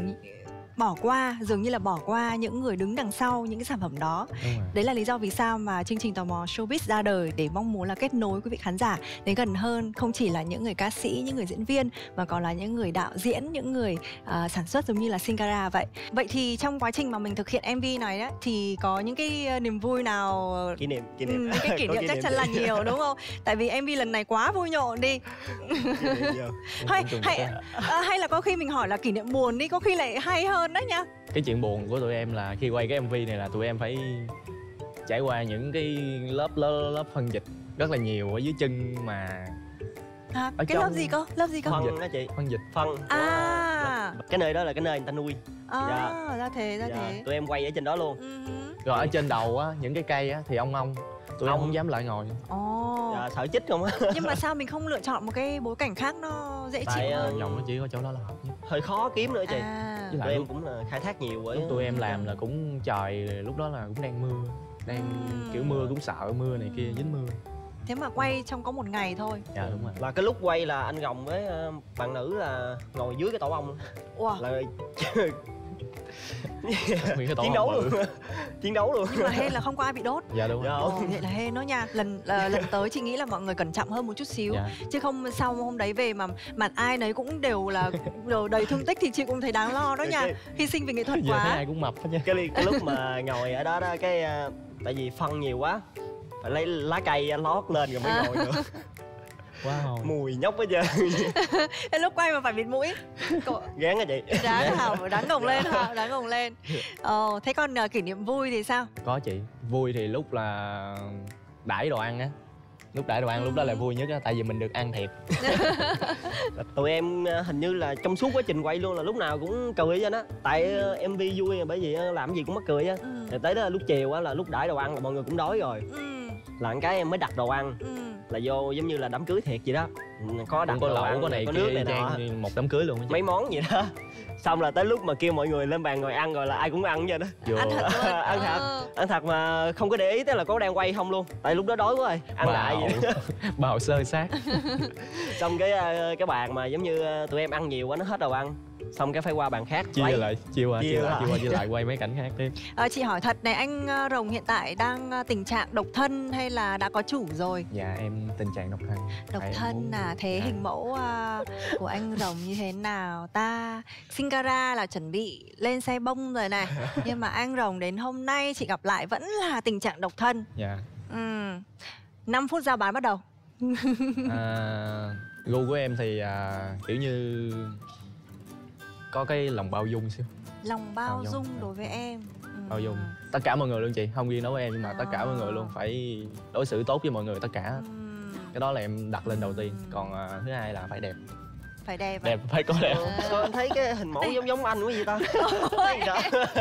bỏ qua, dường như là bỏ qua những người đứng đằng sau những cái sản phẩm đó. Đúng rồi. Đấy là lý do vì sao mà chương trình Tò Mò Showbiz ra đời, để mong muốn là kết nối quý vị khán giả đến gần hơn, không chỉ là những người ca sĩ, những người diễn viên, mà còn là những người đạo diễn, những người uh, sản xuất giống như là Singara vậy. Vậy thì trong quá trình mà mình thực hiện em vê này đó, thì có những cái uh, niềm vui nào? Kỷ niệm, kỷ Ừ, niệm. những cái kỷ Có niệm chắc chắn là nhiều đúng không? Tại vì em vê lần này quá vui nhộn đi. Kỷ niệm nhiều. Hay, Cũng trùng hay, cái- à, hay là có khi mình hỏi là kỷ niệm buồn đi, có khi lại hay hơn đó nha. Cái chuyện buồn của tụi em là khi quay cái em vê này là tụi em phải trải qua những cái lớp lớp, lớp phân dịch rất là nhiều ở dưới chân mà À, Ở cái lớp trong- gì cơ? Lớp gì cơ? Phân Phân đó chị. phân dịch. Phân. À. Cái nơi đó là cái nơi người ta nuôi. À, Dạ. ra thế, ra Dạ, thế. tụi em quay ở trên đó luôn. Ừ hứ. Rồi ở trên đầu á, những cái cây á thì ong ong tụi em Ong. không dám lại ngồi. Ồ. Dạ, sợ chích không á. Nhưng mà sao mình không lựa chọn một cái bối cảnh khác nó dễ Tại, chịu ờ, hơn? Vòng nó chỉ có chỗ đó là hợp nhất. Hơi khó kiếm nữa chị. À. Với lại Tụi em lúc, cũng là khai thác nhiều bởi lúc tụi em làm là cũng trời lúc đó là cũng đang mưa, đang Ừm. kiểu mưa cũng sợ mưa này kia dính mưa. Thế mà quay trong có một ngày thôi. Dạ đúng rồi. là cái lúc quay là anh Gồng với ờ, bạn nữ là ngồi dưới cái tổ ong luôn. Wow. Là Chiến đấu luôn. Chiến đấu luôn. Nhưng mà hên là không có ai bị đốt. Dạ đúng rồi. Dạ. Ồ, vậy là hên đó nha. Lần uh, lần tới chị nghĩ là mọi người cẩn trọng hơn một chút xíu. Dạ. Chứ không sau hôm đấy về mà mặt ai nấy cũng đều là đều đầy thương tích thì chị cũng thấy đáng lo đó nha. Hy sinh vì nghệ thuật Giờ thấy quá. ai cũng mập hết nha. Cái, cái lúc mà ngồi ở đó đó cái uh, tại vì phân nhiều quá phải lấy lá cây lót lên rồi mới À. ngồi nữa. Wow. Mùi nhóc hết trơn. Cái lúc quay mà phải bịt mũi. Cậu... Gán hả chị? Đáng hảo, đáng gồng lên hả? Đáng gồng lên. Ờ, thế còn uh, kỷ niệm vui thì sao? Có chị. Vui thì lúc là đãi đồ ăn á. Lúc đãi đồ ăn Ừ. lúc đó là vui nhất á, tại vì mình được ăn thiệt. Tụi em uh, hình như là trong suốt quá trình quay luôn là lúc nào cũng cười hết á. Tại uh, em vê vui bởi vì uh, làm gì cũng mắc cười á. Ừ. Rồi tới đó là lúc chiều á là lúc đãi đồ ăn là mọi người cũng đói rồi. Ừ. Là cái em mới đặt đồ ăn. Ừ. Là vô giống như là đám cưới thiệt vậy đó. Có đặt Cũng có đồ lẩu, ăn, có này có kia, nước này nọ. trang một đám cưới luôn á chị. Mấy món vậy đó. Xong là tới lúc mà kêu mọi người lên bàn ngồi ăn rồi là ai cũng ăn vậy đó. Vô Ăn thật luôn. Ăn thật. Ờ. Ăn thật mà không có để ý tới là có đang quay không luôn. Tại lúc đó đói quá rồi. Ăn lại vậy đó. bào sơ sát. Xong cái ờ, cái bàn mà giống như ờ, tụi em ăn nhiều quá nó hết đồ ăn. Xong cái phải qua bàn khác Chia lấy. lại, chia qua, Chia chia lại, lại. chia qua, chia lại quay mấy cảnh khác tiếp. Ờ, chị hỏi thật này, anh uh, Rồng hiện tại đang uh, tình trạng độc thân hay là đã có chủ rồi? Dạ em tình trạng độc thân. Độc Tại em thân muốn- à, thế Dạ. hình mẫu uh, của anh Rồng như thế nào ta? Sinh Cara là chuẩn bị lên xe bông rồi này. Nhưng mà anh Rồng đến hôm nay chị gặp lại vẫn là tình trạng độc thân. Dạ. Ừ. năm phút giao bán bắt đầu. À, gu của em thì à, kiểu như có cái lòng bao dung xíu. Lòng bao Bao dung, dung dạ. đối với em. Ừ. Bao dung tất cả mọi người luôn chị, không riêng đối với em nhưng mà tất cả mọi người À. luôn phải đối xử tốt với mọi người tất cả. Ừ. Cái đó là em đặt lên đầu tiên. Còn à, thứ hai là phải đẹp. Phải đẹp à? Đẹp phải có đẹp. Ờ, sao em thấy cái hình mẫu giống giống anh quá vậy ta? Thấy gì đó?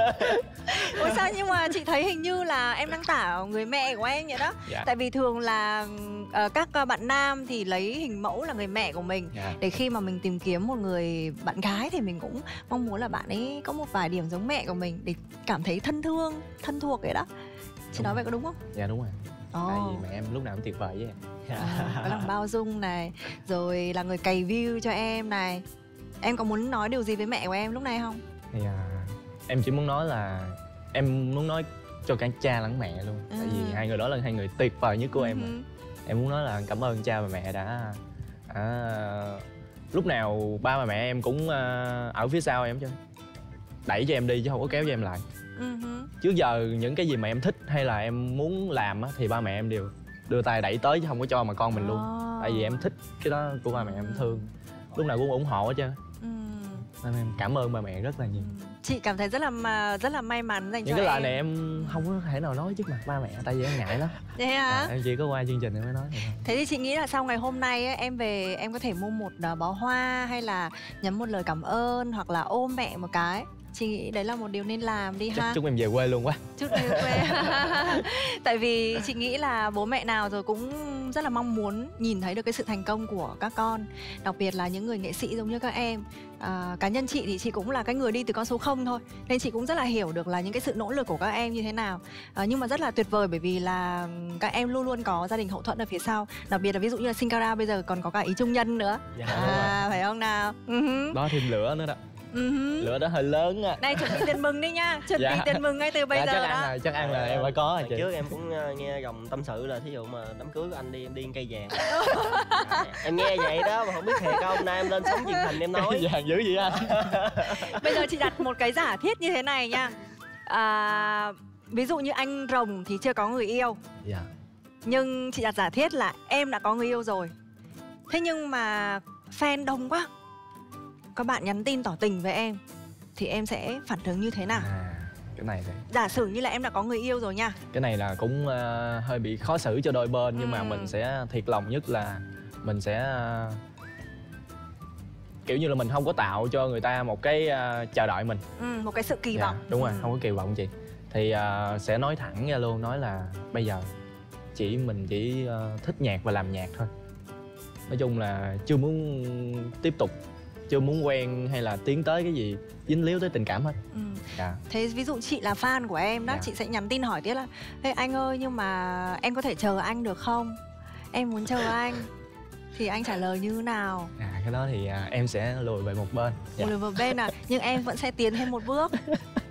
Ủa sao nhưng mà chị thấy hình như là em đang tả người mẹ của em vậy đó. Dạ. Tại vì thường là ờ, các ờ, bạn nam thì lấy hình mẫu là người mẹ của mình. Dạ. Để khi mà mình tìm kiếm một người bạn gái thì mình cũng mong muốn là bạn ấy có một vài điểm giống mẹ của mình để cảm thấy thân thương, thân thuộc vậy đó. Chị Đúng nói rồi. vậy có đúng không? Dạ đúng rồi. Tại Ồ. vì mẹ em lúc nào cũng tuyệt vời với em. À, có lòng bao dung này, rồi là người cày view cho em này. Em có muốn nói điều gì với mẹ của em lúc này không? Thì à, em chỉ muốn nói là em muốn nói cho cả cha lẫn mẹ luôn. Tại vì Ừ. hai người đó là hai người tuyệt vời nhất của em rồi. Ừ. Em muốn nói là cảm ơn cha và mẹ đã à, lúc nào ba và mẹ em cũng à, ở phía sau em chứ, đẩy cho em đi chứ không có kéo cho em lại. Ừ hứ. Trước giờ những cái gì mà em thích hay là em muốn làm á, thì ba mẹ em đều đưa tay đẩy tới chứ không có cho mà con mình luôn. Ồ. Tại vì em thích cái đó của ba mẹ em, thương, lúc nào cũng ủng hộ hết trơn. Ừ. Nên em cảm ơn ba mẹ rất là nhiều. Chị cảm thấy rất là mà rất là may mắn dành Những cho cái lời em. này em không có thể nào nói trước mặt ba mẹ tại vì em ngại lắm. Thế hả? À, em chỉ có qua chương trình em mới nói vậy thôi. Thế thì chị nghĩ là sau ngày hôm nay ấy, em về em có thể mua một uh, bó hoa hay là nhắn một lời cảm ơn hoặc là ôm mẹ một cái. Chị nghĩ đấy là một điều nên làm đi Chắc ha. chúc em về quê luôn quá. Chút về quê. Tại vì chị nghĩ là bố mẹ nào rồi cũng rất là mong muốn nhìn thấy được cái sự thành công của các con, đặc biệt là những người nghệ sĩ giống như các em. À, cá nhân chị thì chị cũng là cái người đi từ con số không thôi, nên chị cũng rất là hiểu được là những cái sự nỗ lực của các em như thế nào. À, nhưng mà rất là tuyệt vời bởi vì là các em luôn luôn có gia đình hậu thuẫn ở phía sau, đặc biệt là ví dụ như là Sinh Cara bây giờ còn có cả ý trung nhân nữa. Dạ, À, phải không nào? Uh-huh. đó thêm lửa nữa đó. Uh-huh. Lửa đó hơi lớn á. Này chuẩn bị tiền mừng đi nha, chuẩn Dạ. bị tiền mừng ngay từ bây Dạ, giờ chắc đó. ăn là chắc ăn là em phải có rồi Hồi chị. trước em cũng ờ, nghe Rồng tâm sự là thí dụ mà đám cưới của anh đi em đi ăn cây vàng. Em nghe vậy đó mà không biết thiệt không, nay em lên sóng truyền hình em nói. Vàng dữ vậy anh. Bây giờ chị đặt một cái giả thiết như thế này nha. À, ví dụ như anh Rồng thì chưa có người yêu, Dạ. nhưng chị đặt giả thiết là em đã có người yêu rồi. Thế nhưng mà fan đông quá, các bạn nhắn tin tỏ tình với em thì em sẽ phản ứng như thế nào? À, cái này thì Giả sử như là em đã có người yêu rồi nha. cái này là cũng ờ, hơi bị khó xử cho đôi bên nhưng mà Ừ. mình sẽ thiệt lòng nhất là mình sẽ ờ, kiểu như là mình không có tạo cho người ta một cái ờ, chờ đợi mình. Ừ, một cái sự kỳ Dạ, vọng. đúng rồi, Ừ. không có kỳ vọng chị. Thì ờ, sẽ nói thẳng ra luôn, nói là bây giờ chỉ mình chỉ ờ, thích nhạc và làm nhạc thôi. Nói chung là chưa muốn tiếp tục, chưa muốn quen hay là tiến tới cái gì dính líu tới tình cảm hết. Ừ. Dạ. Thế ví dụ chị là fan của em đó, Dạ. chị sẽ nhắn tin hỏi tiếp là: "Ê anh ơi, nhưng mà em có thể chờ anh được không? Em muốn chờ anh." Thì anh trả lời như nào? À, cái đó thì à, em sẽ lùi về một bên. Dạ. Một lần một bên à, nhưng em vẫn sẽ tiến thêm một bước.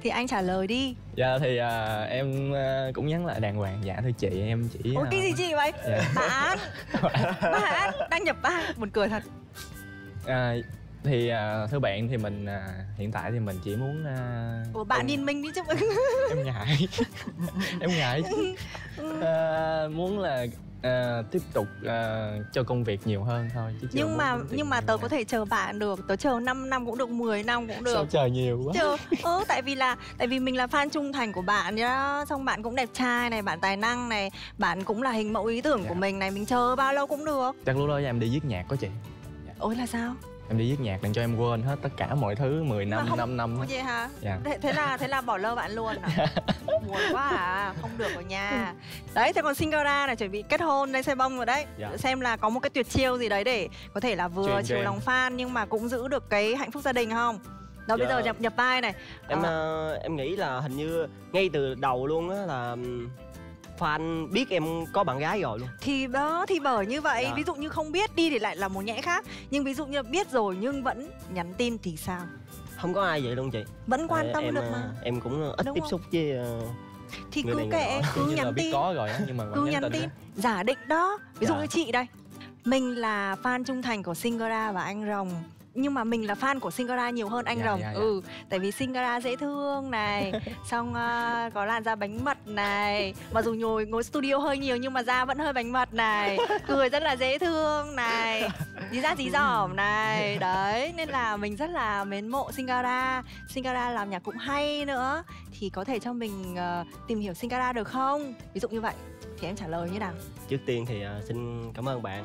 Thì anh trả lời đi. Dạ thì à, em à, cũng nhắn lại đàng hoàng. Dạ thưa chị, em chỉ... Ôi cái gì chị vậy? Dạ. Bạn Bạn đang nhập vai, buồn cười thật. À, thì à, thưa bạn thì mình à, hiện tại thì mình chỉ muốn à, Ủa bạn em, nhìn mình đi chứ. em ngại em ngại chứ. À, muốn là à, tiếp tục à, cho công việc nhiều hơn thôi chứ chưa Nhưng muốn mà kiếm tiền nhưng mà nhiều tớ hơn. có thể chờ bạn được. Tớ chờ năm năm cũng được, mười năm cũng được. Sao chờ nhiều quá. Chờ. Ừ, tại vì là tại vì mình là fan trung thành của bạn nhá. Xong bạn cũng đẹp trai này, bạn tài năng này, bạn cũng là hình mẫu ý tưởng Dạ. của mình này, mình chờ bao lâu cũng được. Chắc lúc đó em đi viết nhạc có chị. Ôi là sao? Em đi viết nhạc để cho em quên hết tất cả mọi thứ mười Mà năm, không- năm năm Ủa hết. vậy hả? Dạ. Thế, thế là thế là bỏ lơ bạn luôn à? Buồn quá à, không được rồi nha. Đấy, thế còn Singara này chuẩn bị kết hôn đây, xe bông rồi đấy. Dạ. Xem là có một cái tuyệt chiêu gì đấy để có thể là vừa Truyền cho chiều em. lòng fan nhưng mà cũng giữ được cái hạnh phúc gia đình không? Đó, bây Dạ. giờ nhập nhập vai này. Em Ờ, ờ, em nghĩ là hình như ngay từ đầu luôn á là ừm, fan biết em có bạn gái rồi luôn. thì đó thì bởi như vậy, Dạ. ví dụ như không biết đi thì lại là một nhẽ khác, nhưng ví dụ như biết rồi nhưng vẫn nhắn tin thì sao? Không có ai vậy luôn chị. Vẫn quan Tại tâm em, được ờ, mà. Em cũng ít Đúng tiếp không? xúc với ờ, Thì người cứ này người kệ, nọ. cứ Như là nhắn biết tin. có rồi á nhưng mà vẫn Cứ nhắn nhắn tin tin á. giả định đó. Ví dụ Dạ. như chị đây, mình là fan trung thành của Singara và anh Rồng, nhưng mà mình là fan của Singara nhiều hơn anh Dạ, Rồng. dạ, dạ. Ừ, tại vì Singara dễ thương này, xong ờ, có làn da bánh mật này, mặc dù ngồi ngồi studio hơi nhiều nhưng mà da vẫn hơi bánh mật này, cười rất là dễ thương này, dí da dí dỏm này. Đấy, nên là mình rất là mến mộ Singara. Singara làm nhạc cũng hay nữa, thì có thể cho mình ờ, tìm hiểu Singara được không? Ví dụ như vậy thì em trả lời như nào? Trước tiên thì ờ, xin cảm ơn bạn.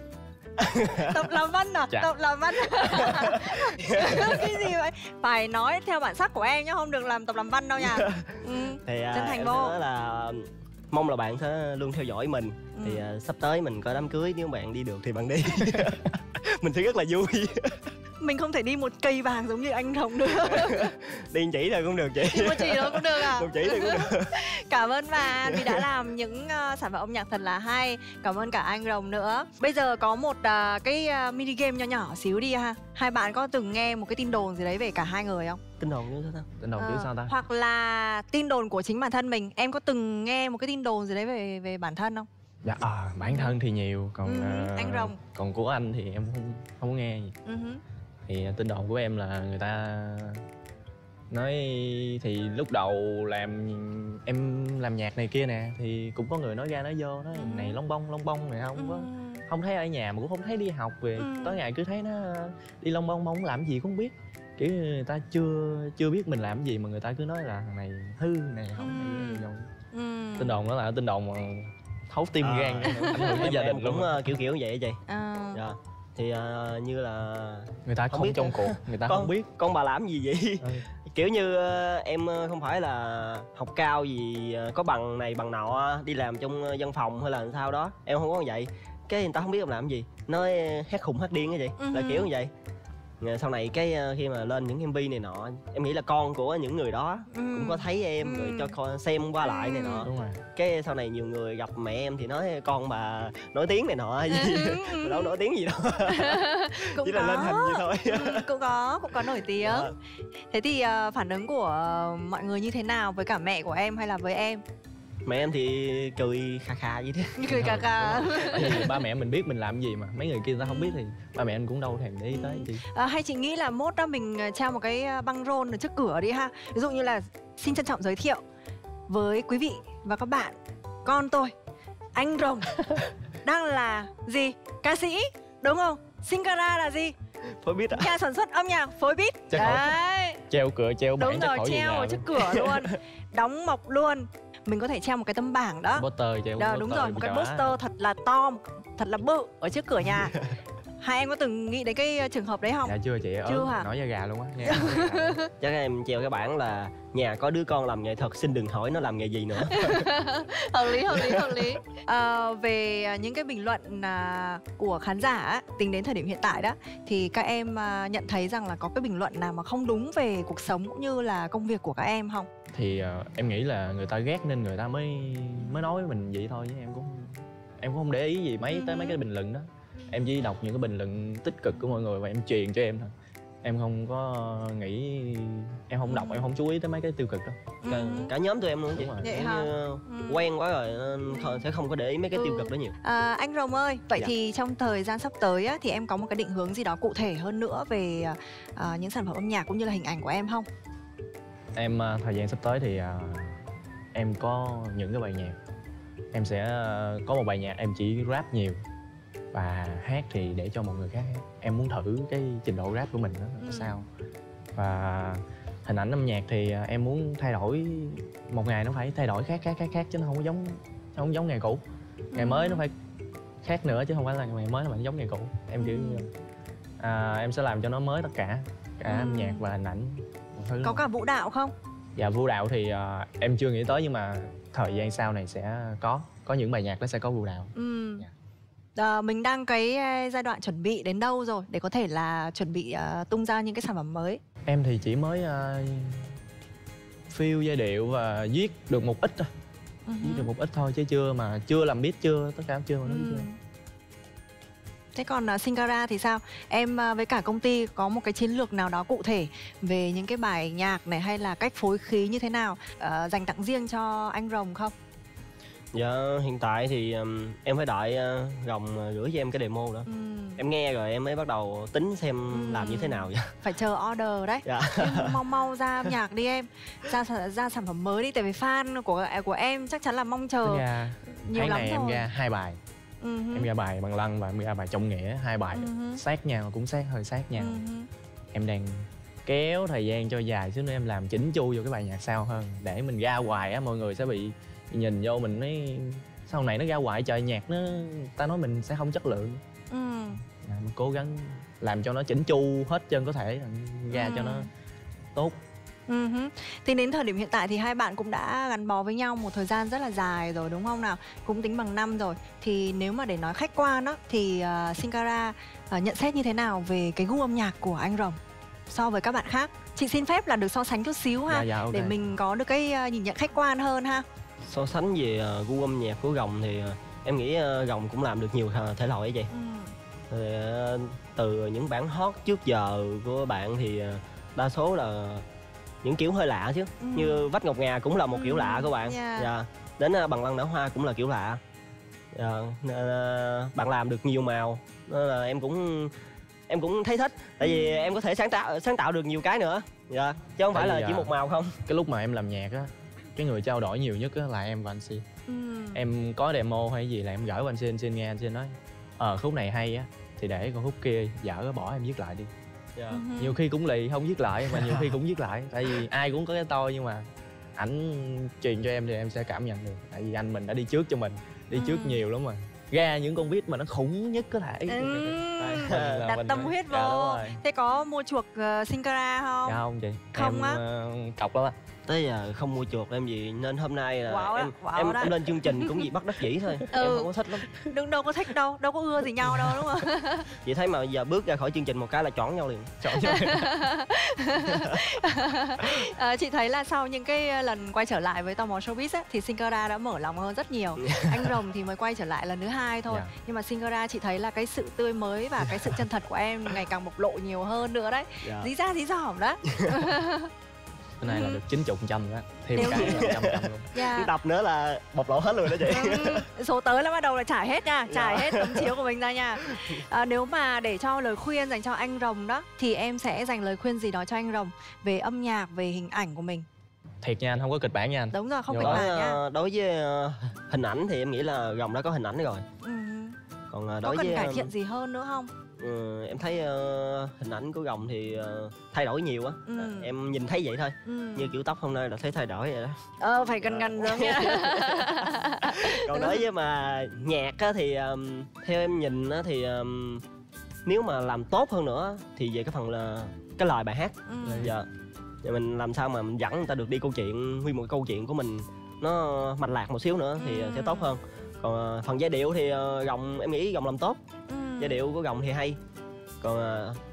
Tập làm văn à? Dạ. Tập làm văn. Cái gì vậy? Phải nói theo bản sắc của em nhá, không được làm tập làm văn đâu nha. Ừ. Thì ờ, Chân thành em vô. nói là mong là bạn sẽ luôn theo dõi mình. Ừ. Thì ờ, sắp tới mình có đám cưới, nếu bạn đi được thì bạn đi. Mình sẽ rất là vui. Mình không thể đi một cây vàng giống như anh Rồng được. Đi chỉ thôi cũng được chị. Đi một chỉ thôi cũng được à? Một chỉ thôi cũng được. Cảm ơn bạn vì đã làm những uh, sản phẩm âm nhạc thật là hay. Cảm ơn cả anh Rồng nữa. Bây giờ có một uh, cái uh, mini game nhỏ nhỏ xíu đi ha. Hai bạn có từng nghe một cái tin đồn gì đấy về cả hai người không? Tin đồn như thế nào? Tin đồn chứ Ờ, sao ta? Hoặc là tin đồn của chính bản thân mình. Em có từng nghe một cái tin đồn gì đấy về về bản thân không? Dạ à, bản thân thì nhiều, còn Ừ, ờ, anh Rồng. còn của anh thì em không không có nghe gì. Ừ hứ. Thì tin đồn của em là người ta nói thì lúc đầu làm em làm nhạc này kia nè thì cũng có người nói ra nói vô nói Ừ. này lông bông lông bông này không có Ừ. không thấy ở nhà mà cũng không thấy đi học về Ừ. tối ngày cứ thấy nó đi lông bông bông làm gì cũng không biết, kiểu như người ta chưa chưa biết mình làm gì mà người ta cứ nói là thằng này hư này không Ừ. này, Ừ. tin đồn đó là tin đồn mà thấu tim À. gan ảnh hưởng đến Em, gia em đình cũng luôn. ờ, kiểu kiểu vậy á chị. À. Dạ. Thì ờ, như là Người ta không không, biết trong nữa. cuộc, người ta con không biết. con bà làm gì vậy? Ừ. Kiểu như ờ, em ờ, không phải là học cao gì ờ, có bằng này bằng nọ đi làm trong ờ, văn phòng hay là làm sao đó, em không có như vậy. Cái người ta không biết em làm gì, nói hát khùng hát điên á chị. Ừ. Là kiểu như vậy. Rồi sau này cái ờ, khi mà lên những em vê này nọ, em nghĩ là con của những người đó Ừ. cũng có thấy em Ừ. rồi cho con xem qua lại này nọ. Đúng rồi. Cái sau này nhiều người gặp mẹ em thì nói con bà nổi tiếng này nọ gì. Ừ, ừ. Mà đâu nổi tiếng gì đâu, Cũng chỉ là lên hình vậy thôi. Ừ, cũng có cũng có nổi tiếng. Dạ. Thế thì ờ, phản ứng của ờ, mọi người như thế nào với cả mẹ của em hay là với em? Mẹ em thì cười khà khà vậy thế. Cười cà cà. Bởi vì ba mẹ mình biết mình làm gì mà mấy người kia người ta không biết thì ba mẹ anh cũng đâu thèm để ý tới gì. À, hay chị nghĩ là mốt đó mình ờ, treo một cái ờ, băng rôn ở trước cửa đi ha. Ví dụ như là xin trân trọng giới thiệu với quý vị và các bạn, con tôi, anh Rồng, đang là gì? Ca sĩ, đúng không? Singara là gì? Thôi biết ạ. Nhà sản xuất âm nhạc, phối beat. Chắc hỏi- Đấy. Treo cửa treo bảng Đúng chắc rồi, khỏi về treo nhà ở luôn. trước cửa luôn. Đóng mộc luôn. Mình có thể treo một cái tấm bảng đó. Poster treo Đó, poster đúng rồi, đi một cái chào poster á. thật là to, thật là bự ở trước cửa nhà. Hai em có từng nghĩ đến cái trường hợp đấy không? Dạ chưa chị ơi, Chưa hả? nói da gà luôn á nghe. nói da gà luôn. Chắc em treo cái bảng là nhà có đứa con làm nghệ thuật, xin đừng hỏi nó làm nghề gì nữa. Hợp lý, hợp lý, hợp lý. Ờ, về những cái bình luận à, của khán giả á, tính đến thời điểm hiện tại đó, thì các em à, nhận thấy rằng là có cái bình luận nào mà không đúng về cuộc sống cũng như là công việc của các em không? Thì ờ, em nghĩ là người ta ghét nên người ta mới mới nói với mình vậy thôi chứ em cũng em cũng không để ý gì mấy tới mấy cái bình luận đó. Em chỉ đọc những cái bình luận tích cực của mọi người và em truyền cho em thôi. Em không có nghĩ, em không đọc, em không chú ý tới mấy cái tiêu cực đó. Cả, Ừ. cả nhóm tụi em luôn chị. Đúng rồi. Vậy Kiểu hả? như Ừ. quen quá rồi nên thôi sẽ không có để ý mấy cái tiêu Ừ. cực đó nhiều. À, anh Rồng ơi, vậy Dạ. thì trong thời gian sắp tới á, thì em có một cái định hướng gì đó cụ thể hơn nữa về à, những sản phẩm âm nhạc cũng như là hình ảnh của em không? Em à, thời gian sắp tới thì à, em có những cái bài nhạc. Em sẽ à, có một bài nhạc em chỉ rap nhiều và hát thì để cho mọi người khác hát. Em muốn thử cái trình độ rap của mình đó là Ừ. sao. Và hình ảnh âm nhạc thì à, em muốn thay đổi, một ngày nó phải thay đổi khác khác khác khác chứ nó không có giống không giống ngày cũ. Ngày Ừ. mới nó phải khác nữa chứ không phải là ngày mới nó phải giống ngày cũ. Em kiểu Ừ. như à, em sẽ làm cho nó mới tất cả, cả Ừ. âm nhạc và hình ảnh một thứ Có luôn. cả vũ đạo không? Dạ vũ đạo thì à, em chưa nghĩ tới nhưng mà thời gian sau này sẽ có có những bài nhạc nó sẽ có vũ đạo. Ừ. Dạ. À, mình đang cái eh, giai đoạn chuẩn bị đến đâu rồi để có thể là chuẩn bị à, tung ra những cái sản phẩm mới? Em thì chỉ mới uh, feel giai điệu và viết được một ít thôi, Ừ. viết được một ít thôi chứ chưa mà chưa làm beat chưa, tất cả chưa mà nói Ừ. chưa. Thế còn uh, Singara thì sao? Em uh, với cả công ty có một cái chiến lược nào đó cụ thể về những cái bài nhạc này hay là cách phối khí như thế nào uh, dành tặng riêng cho anh Rồng không? Dạ hiện tại thì um, em phải đợi uh, Rồng uh, gửi cho em cái demo nữa. Ừ. Em nghe rồi em mới bắt đầu tính xem Ừ. làm như thế nào vậy. Phải chờ order đấy. Dạ. Em mau mau ra âm nhạc đi em, ra ra sản phẩm mới đi, tại vì fan của của em chắc chắn là mong chờ Tính ra nhiều tháng lắm này rồi. em ra hai bài, Ừ. em ra bài bằng lăng và em ra bài trọng nghĩa, hai bài Ừ. sát nhau, cũng sát hơi sát nhau. Ừ. Em đang kéo thời gian cho dài xíu nữa em làm chỉnh chu vô cái bài nhạc sau hơn, để mình ra hoài á mọi người sẽ bị nhìn vô mình nói sau này nó ra hoài trời, nhạc nó ta nói mình sẽ không chất lượng. Ừ. À, mình cố gắng làm cho nó chỉnh chu hết trơn có thể ra Ừ. cho nó tốt. Ừ. Thì đến thời điểm hiện tại thì hai bạn cũng đã gắn bó với nhau một thời gian rất là dài rồi đúng không nào? Cũng tính bằng năm rồi. Thì nếu mà để nói khách quan đó thì uh, Singara uh, nhận xét như thế nào về cái gu âm nhạc của anh Rồng so với các bạn khác? Chị xin phép là được so sánh chút xíu ha, Dạ, dạ, ok. để mình có được cái uh, nhìn nhận khách quan hơn ha. So sánh về uh, gu âm nhạc của Rồng thì uh, em nghĩ uh, Rồng cũng làm được nhiều uh, thể loại ấy vậy. Ừ. Thì, uh, từ những bản hot trước giờ của bạn thì uh, đa số là những kiểu hơi lạ chứ. Ừ. Như Vách Ngọc Ngà cũng là một Ừ, kiểu lạ của bạn. yeah. Dạ. Đến uh, Bằng Lăng Nở Hoa cũng là kiểu lạ. Dạ. Nên, uh, bạn làm được nhiều màu nên là em cũng em cũng thấy thích, tại vì Ừ. em có thể sáng tạo sáng tạo được nhiều cái nữa. Dạ. Chứ không Tại phải là vì, chỉ à, một màu không. Cái lúc mà em làm nhạc á, cái người trao đổi nhiều nhất á là em và anh Xin. Ừ. Em có demo hay gì là em gửi qua anh Xin, anh Xin nghe, anh Xin nói ờ khúc này hay á thì để con khúc kia dở bỏ em viết lại đi. Dạ. Ừ. Nhiều khi cũng lì không viết lại mà nhiều khi cũng viết lại, tại vì ai cũng có cái tôi nhưng mà ảnh truyền cho em thì em sẽ cảm nhận được, tại vì anh mình đã đi trước cho mình, đi Ừ. trước nhiều lắm mà ra những con beat mà nó khủng nhất có thể. Ừ. Mình là Đặt mình tâm phải- huyết Dạ, đúng vô. rồi. Thế có mua chuộc uh, Singara không? Dạ không chị, Không em á? ờ, cọc lắm á. Tới giờ không mua chuột em gì nên hôm nay là Wow đó, em wow em, đó. em lên chương trình cũng vì bắt đắc dĩ thôi. Ừ. Em không có thích lắm. Đừng, đâu có thích đâu, đâu có ưa gì nhau đâu đúng không? Chị thấy mà giờ bước ra khỏi chương trình một cái là chọn nhau liền. Chọn cho em. À, chị thấy là sau những cái lần quay trở lại với Tò Mò Showbiz á, thì Singara đã mở lòng hơn rất nhiều. Anh Rồng thì mới quay trở lại lần thứ hai thôi. Dạ. Nhưng mà Singara chị thấy là cái sự tươi mới và cái sự chân thật của em ngày càng bộc lộ nhiều hơn nữa đấy. Dạ. Dí ra dí dỏm đó. Cái này là được chín chục trăm đó, thêm Nếu cái như- là trăm trăm luôn. Dạ. Cái tập nữa là bộc lộ hết luôn đó chị. Ừ, số tới là bắt đầu là trải hết nha, trải Dạ. hết tấm chiếu của mình ra nha. À, nếu mà để cho lời khuyên dành cho anh Rồng đó thì em sẽ dành lời khuyên gì đó cho anh Rồng về âm nhạc, về hình ảnh của mình. Thiệt nha, anh không có kịch bản nha anh. Đúng rồi, không Dạ. kịch Đối, bản nha. ờ, đối với ờ, hình ảnh thì em nghĩ là Rồng đã có hình ảnh rồi. Ừ. Còn ờ, Có đối cần với cải ờ, thiện gì hơn nữa không? ờ, em thấy ờ, hình ảnh của Rồng thì ờ, thay đổi nhiều á. Ừ. Em nhìn thấy vậy thôi. Ừ. Như kiểu tóc hôm nay là thấy thay đổi vậy đó. Ờ, phải gần gần giống nha. Còn đối với mà nhạc á thì um, theo em nhìn á thì um, nếu mà làm tốt hơn nữa thì về cái phần là cái lời bài hát. Ừ. Dạ. Và mình làm sao mà mình dẫn người ta được đi câu chuyện, nguyên một câu chuyện của mình nó mạch lạc một xíu nữa thì Ừ. sẽ tốt hơn. Còn ờ, phần giai điệu thì uh, Rồng em nghĩ Rồng làm tốt. Ừ. Giai điệu của Rồng thì hay. Còn uh,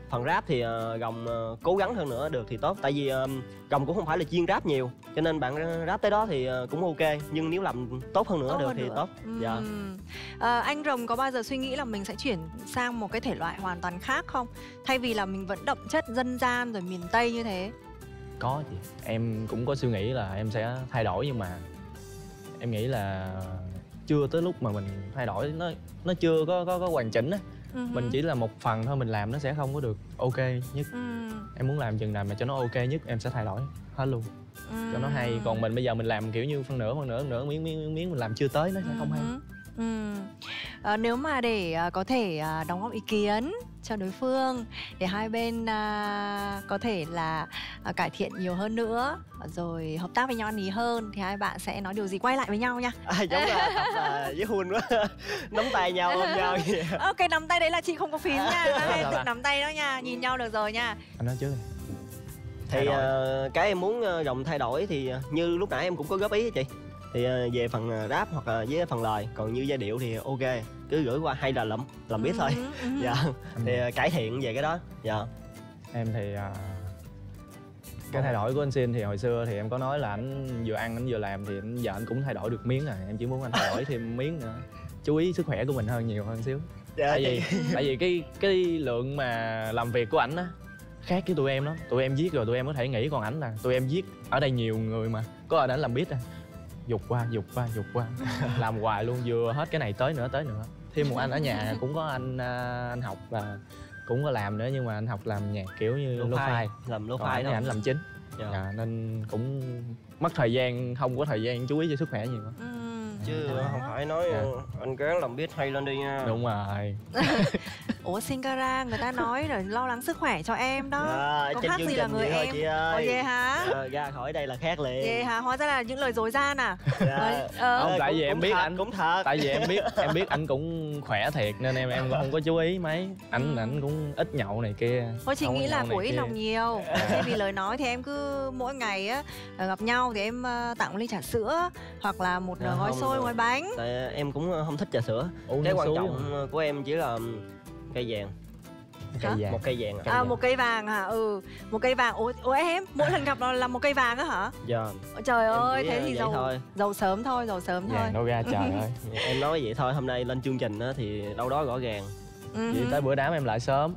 phần rap thì uh, Gồng uh, cố gắng hơn nữa được thì tốt. Tại vì uh, Gồng cũng không phải là chuyên rap nhiều, cho nên bạn rap tới đó thì uh, cũng ok. Nhưng nếu làm tốt hơn nữa Tốt được hơn thì nữa. tốt. Ừm. Dạ. À, anh Rồng có bao giờ suy nghĩ là mình sẽ chuyển sang một cái thể loại hoàn toàn khác không? Thay vì là mình vẫn đậm chất dân gian rồi miền Tây như thế. Có chị, em cũng có suy nghĩ là em sẽ thay đổi, nhưng mà em nghĩ là chưa tới lúc mà mình thay đổi, nó nó chưa có có, có hoàn chỉnh á. Uh-huh. Mình chỉ là một phần thôi, mình làm nó sẽ không có được ok nhất. uh-huh. Em muốn làm chừng nào mà cho nó ok nhất em sẽ thay đổi hết luôn, uh-huh. cho nó hay. Còn mình bây giờ mình làm kiểu như phân nửa phân nửa phân nửa miếng miếng miếng mình làm chưa tới nó sẽ uh-huh. không hay. Ừ. À, nếu mà để à, có thể à, đóng góp ý kiến cho đối phương để hai bên à, có thể là à, cải thiện nhiều hơn nữa rồi hợp tác với nhau ý hơn thì hai bạn sẽ nói điều gì, quay lại với nhau nha. À, giống là tập uh, với Hun quá. Nắm tay nhau ôm nhau vậy. Ok, nắm tay đấy là chị không có phím nha, hai tự nắm tay đó nha, nhìn nhau được rồi nha. Anh nói trước. Thì uh, cái em muốn uh, Gồng thay đổi thì uh, như lúc nãy em cũng có góp ý chị. Thì uh, về phần uh, rap hoặc là với phần lời, còn như giai điệu thì ok, cứ gửi qua hay là lầm làm biết thôi. uh-huh. Dạ. Thì uh, cải thiện về cái đó. Dạ. Em thì uh, cái thay đổi của anh Sin thì hồi xưa thì em có nói là anh vừa ăn anh vừa làm, thì anh, giờ anh cũng thay đổi được miếng rồi. Em chỉ muốn anh thay đổi thêm miếng nữa, chú ý sức khỏe của mình hơn nhiều hơn xíu. Dạ. Tại vì tại vì cái cái lượng mà làm việc của ảnh á khác với tụi em lắm. Tụi em viết rồi tụi em có thể nghỉ, còn ảnh là tụi em viết ở đây nhiều người mà có ảnh làm beat à, dục qua dục qua dục qua làm hoài luôn, vừa hết cái này tới nữa tới nữa. Thêm một anh ở nhà cũng có anh anh học và cũng có làm nữa, nhưng mà anh học làm nhạc kiểu như lo-fi, làm còn lo-fi ảnh đó thì ảnh làm chính. Dạ. Dạ, nên cũng mất thời gian, không có thời gian chú ý cho sức khỏe nhiều. Ừ. Chứ không phải nói Dạ. anh gắng làm biết hay lên đi nha. Đúng rồi. Ủa Singara người ta nói rồi lo lắng sức khỏe cho em đó. À, Có trên khác chương gì là trình người vậy thôi em. chị ơi. Ồ vậy hả? À, ra khỏi đây là khác liền. Vậy hả? Hóa ra là những lời dối gian à? Dạ. Ờ. Không, tại cũng- vì em cũng biết thật, anh cũng thật. Tại vì em biết em biết anh cũng khỏe thiệt nên em em cũng không có chú ý mấy. Anh ảnh cũng ít nhậu này kia. Thôi chị Không có nghĩ là nhậu này của ít kia. lòng nhiều. Thay vì lời nói thì em cứ mỗi ngày á gặp nhau thì em ờ, tặng một ly trà sữa hoặc là một Dạ, gói không, xôi, rồi. gói bánh. Tại em cũng không thích trà sữa. Uống Cái nước quan suối trọng của em chỉ là cây vàng. Cây Hả? vàng. Một cây vàng. Cây À, vàng. một cây vàng hả? Ừ, một cây vàng. Ủa, ủa em, mỗi lần gặp là, là một cây vàng á hả? Dạ. Ôi, trời Em ơi, nghĩ thế là thì vậy giàu, thôi. giàu sớm thôi, giàu sớm thôi. Vàng đâu ra trời ơi. Em nói vậy thôi, hôm nay lên chương trình á thì đâu đó rõ ràng. Ừ. Vậy tới bữa đám em lại sớm.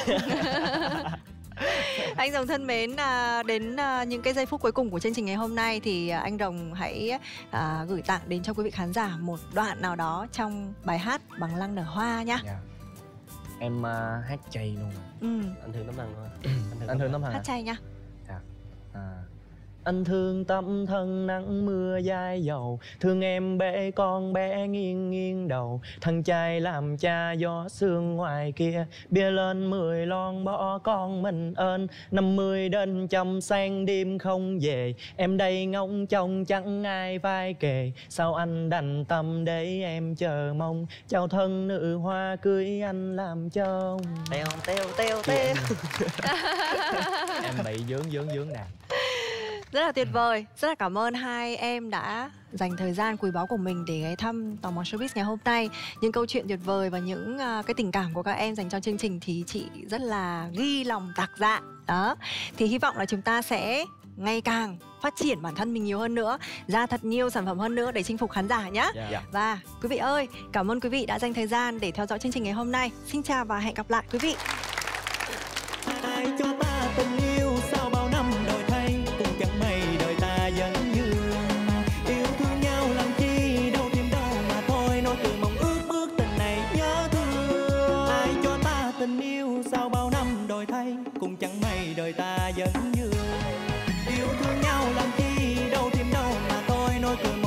Anh Rồng thân mến, à, đến à, những cái giây phút cuối cùng của chương trình ngày hôm nay thì à, anh Rồng hãy à, gửi tặng đến cho quý vị khán giả một đoạn nào đó trong bài hát Bằng Lăng Nở Hoa nhá. Dạ. Em uh, hát chay luôn. Ừ, Anh thương tấm lòng thôi. Anh thương tấm hát hả? chay nha. À. Anh thương tâm thân nắng mưa dai dầu, thương em bé con bé nghiêng nghiêng đầu. Thằng trai làm cha gió sương ngoài kia, bia lên mười lon bỏ con mình ơn. Năm mươi đến trăm sang đêm không về, em đây ngóng trông chẳng ai vai kề. Sao anh đành tâm để em chờ mong, chào thân nữ hoa cưới anh làm chồng. Teo teo teo teo. Em bị dướng dướng dướng nè. Rất là tuyệt vời. Rất là cảm ơn hai em đã dành thời gian quý báu của mình để ghé thăm Tò Mò Showbiz ngày hôm nay. Những câu chuyện tuyệt vời và những uh, cái tình cảm của các em dành cho chương trình thì chị rất là ghi lòng tạc dạ. Đó. Thì hy vọng là chúng ta sẽ ngày càng phát triển bản thân mình nhiều hơn nữa, ra thật nhiều sản phẩm hơn nữa để chinh phục khán giả nhé. Dạ. Và quý vị ơi, cảm ơn quý vị đã dành thời gian để theo dõi chương trình ngày hôm nay. Xin chào và hẹn gặp lại quý vị. Ai cho ta tình yêu sau bao năm đổi thay, cũng chẳng may đời ta vẫn dương. Yêu thương nhau làm chi đâu thêm đâu mà thôi, nói từ mong ước bước tình này nhớ thương. Ai cho ta tình yêu sau bao năm đổi thay, cũng chẳng may đời ta vẫn dương. Yêu thương nhau làm chi đâu thêm đâu mà thôi, nói từ mong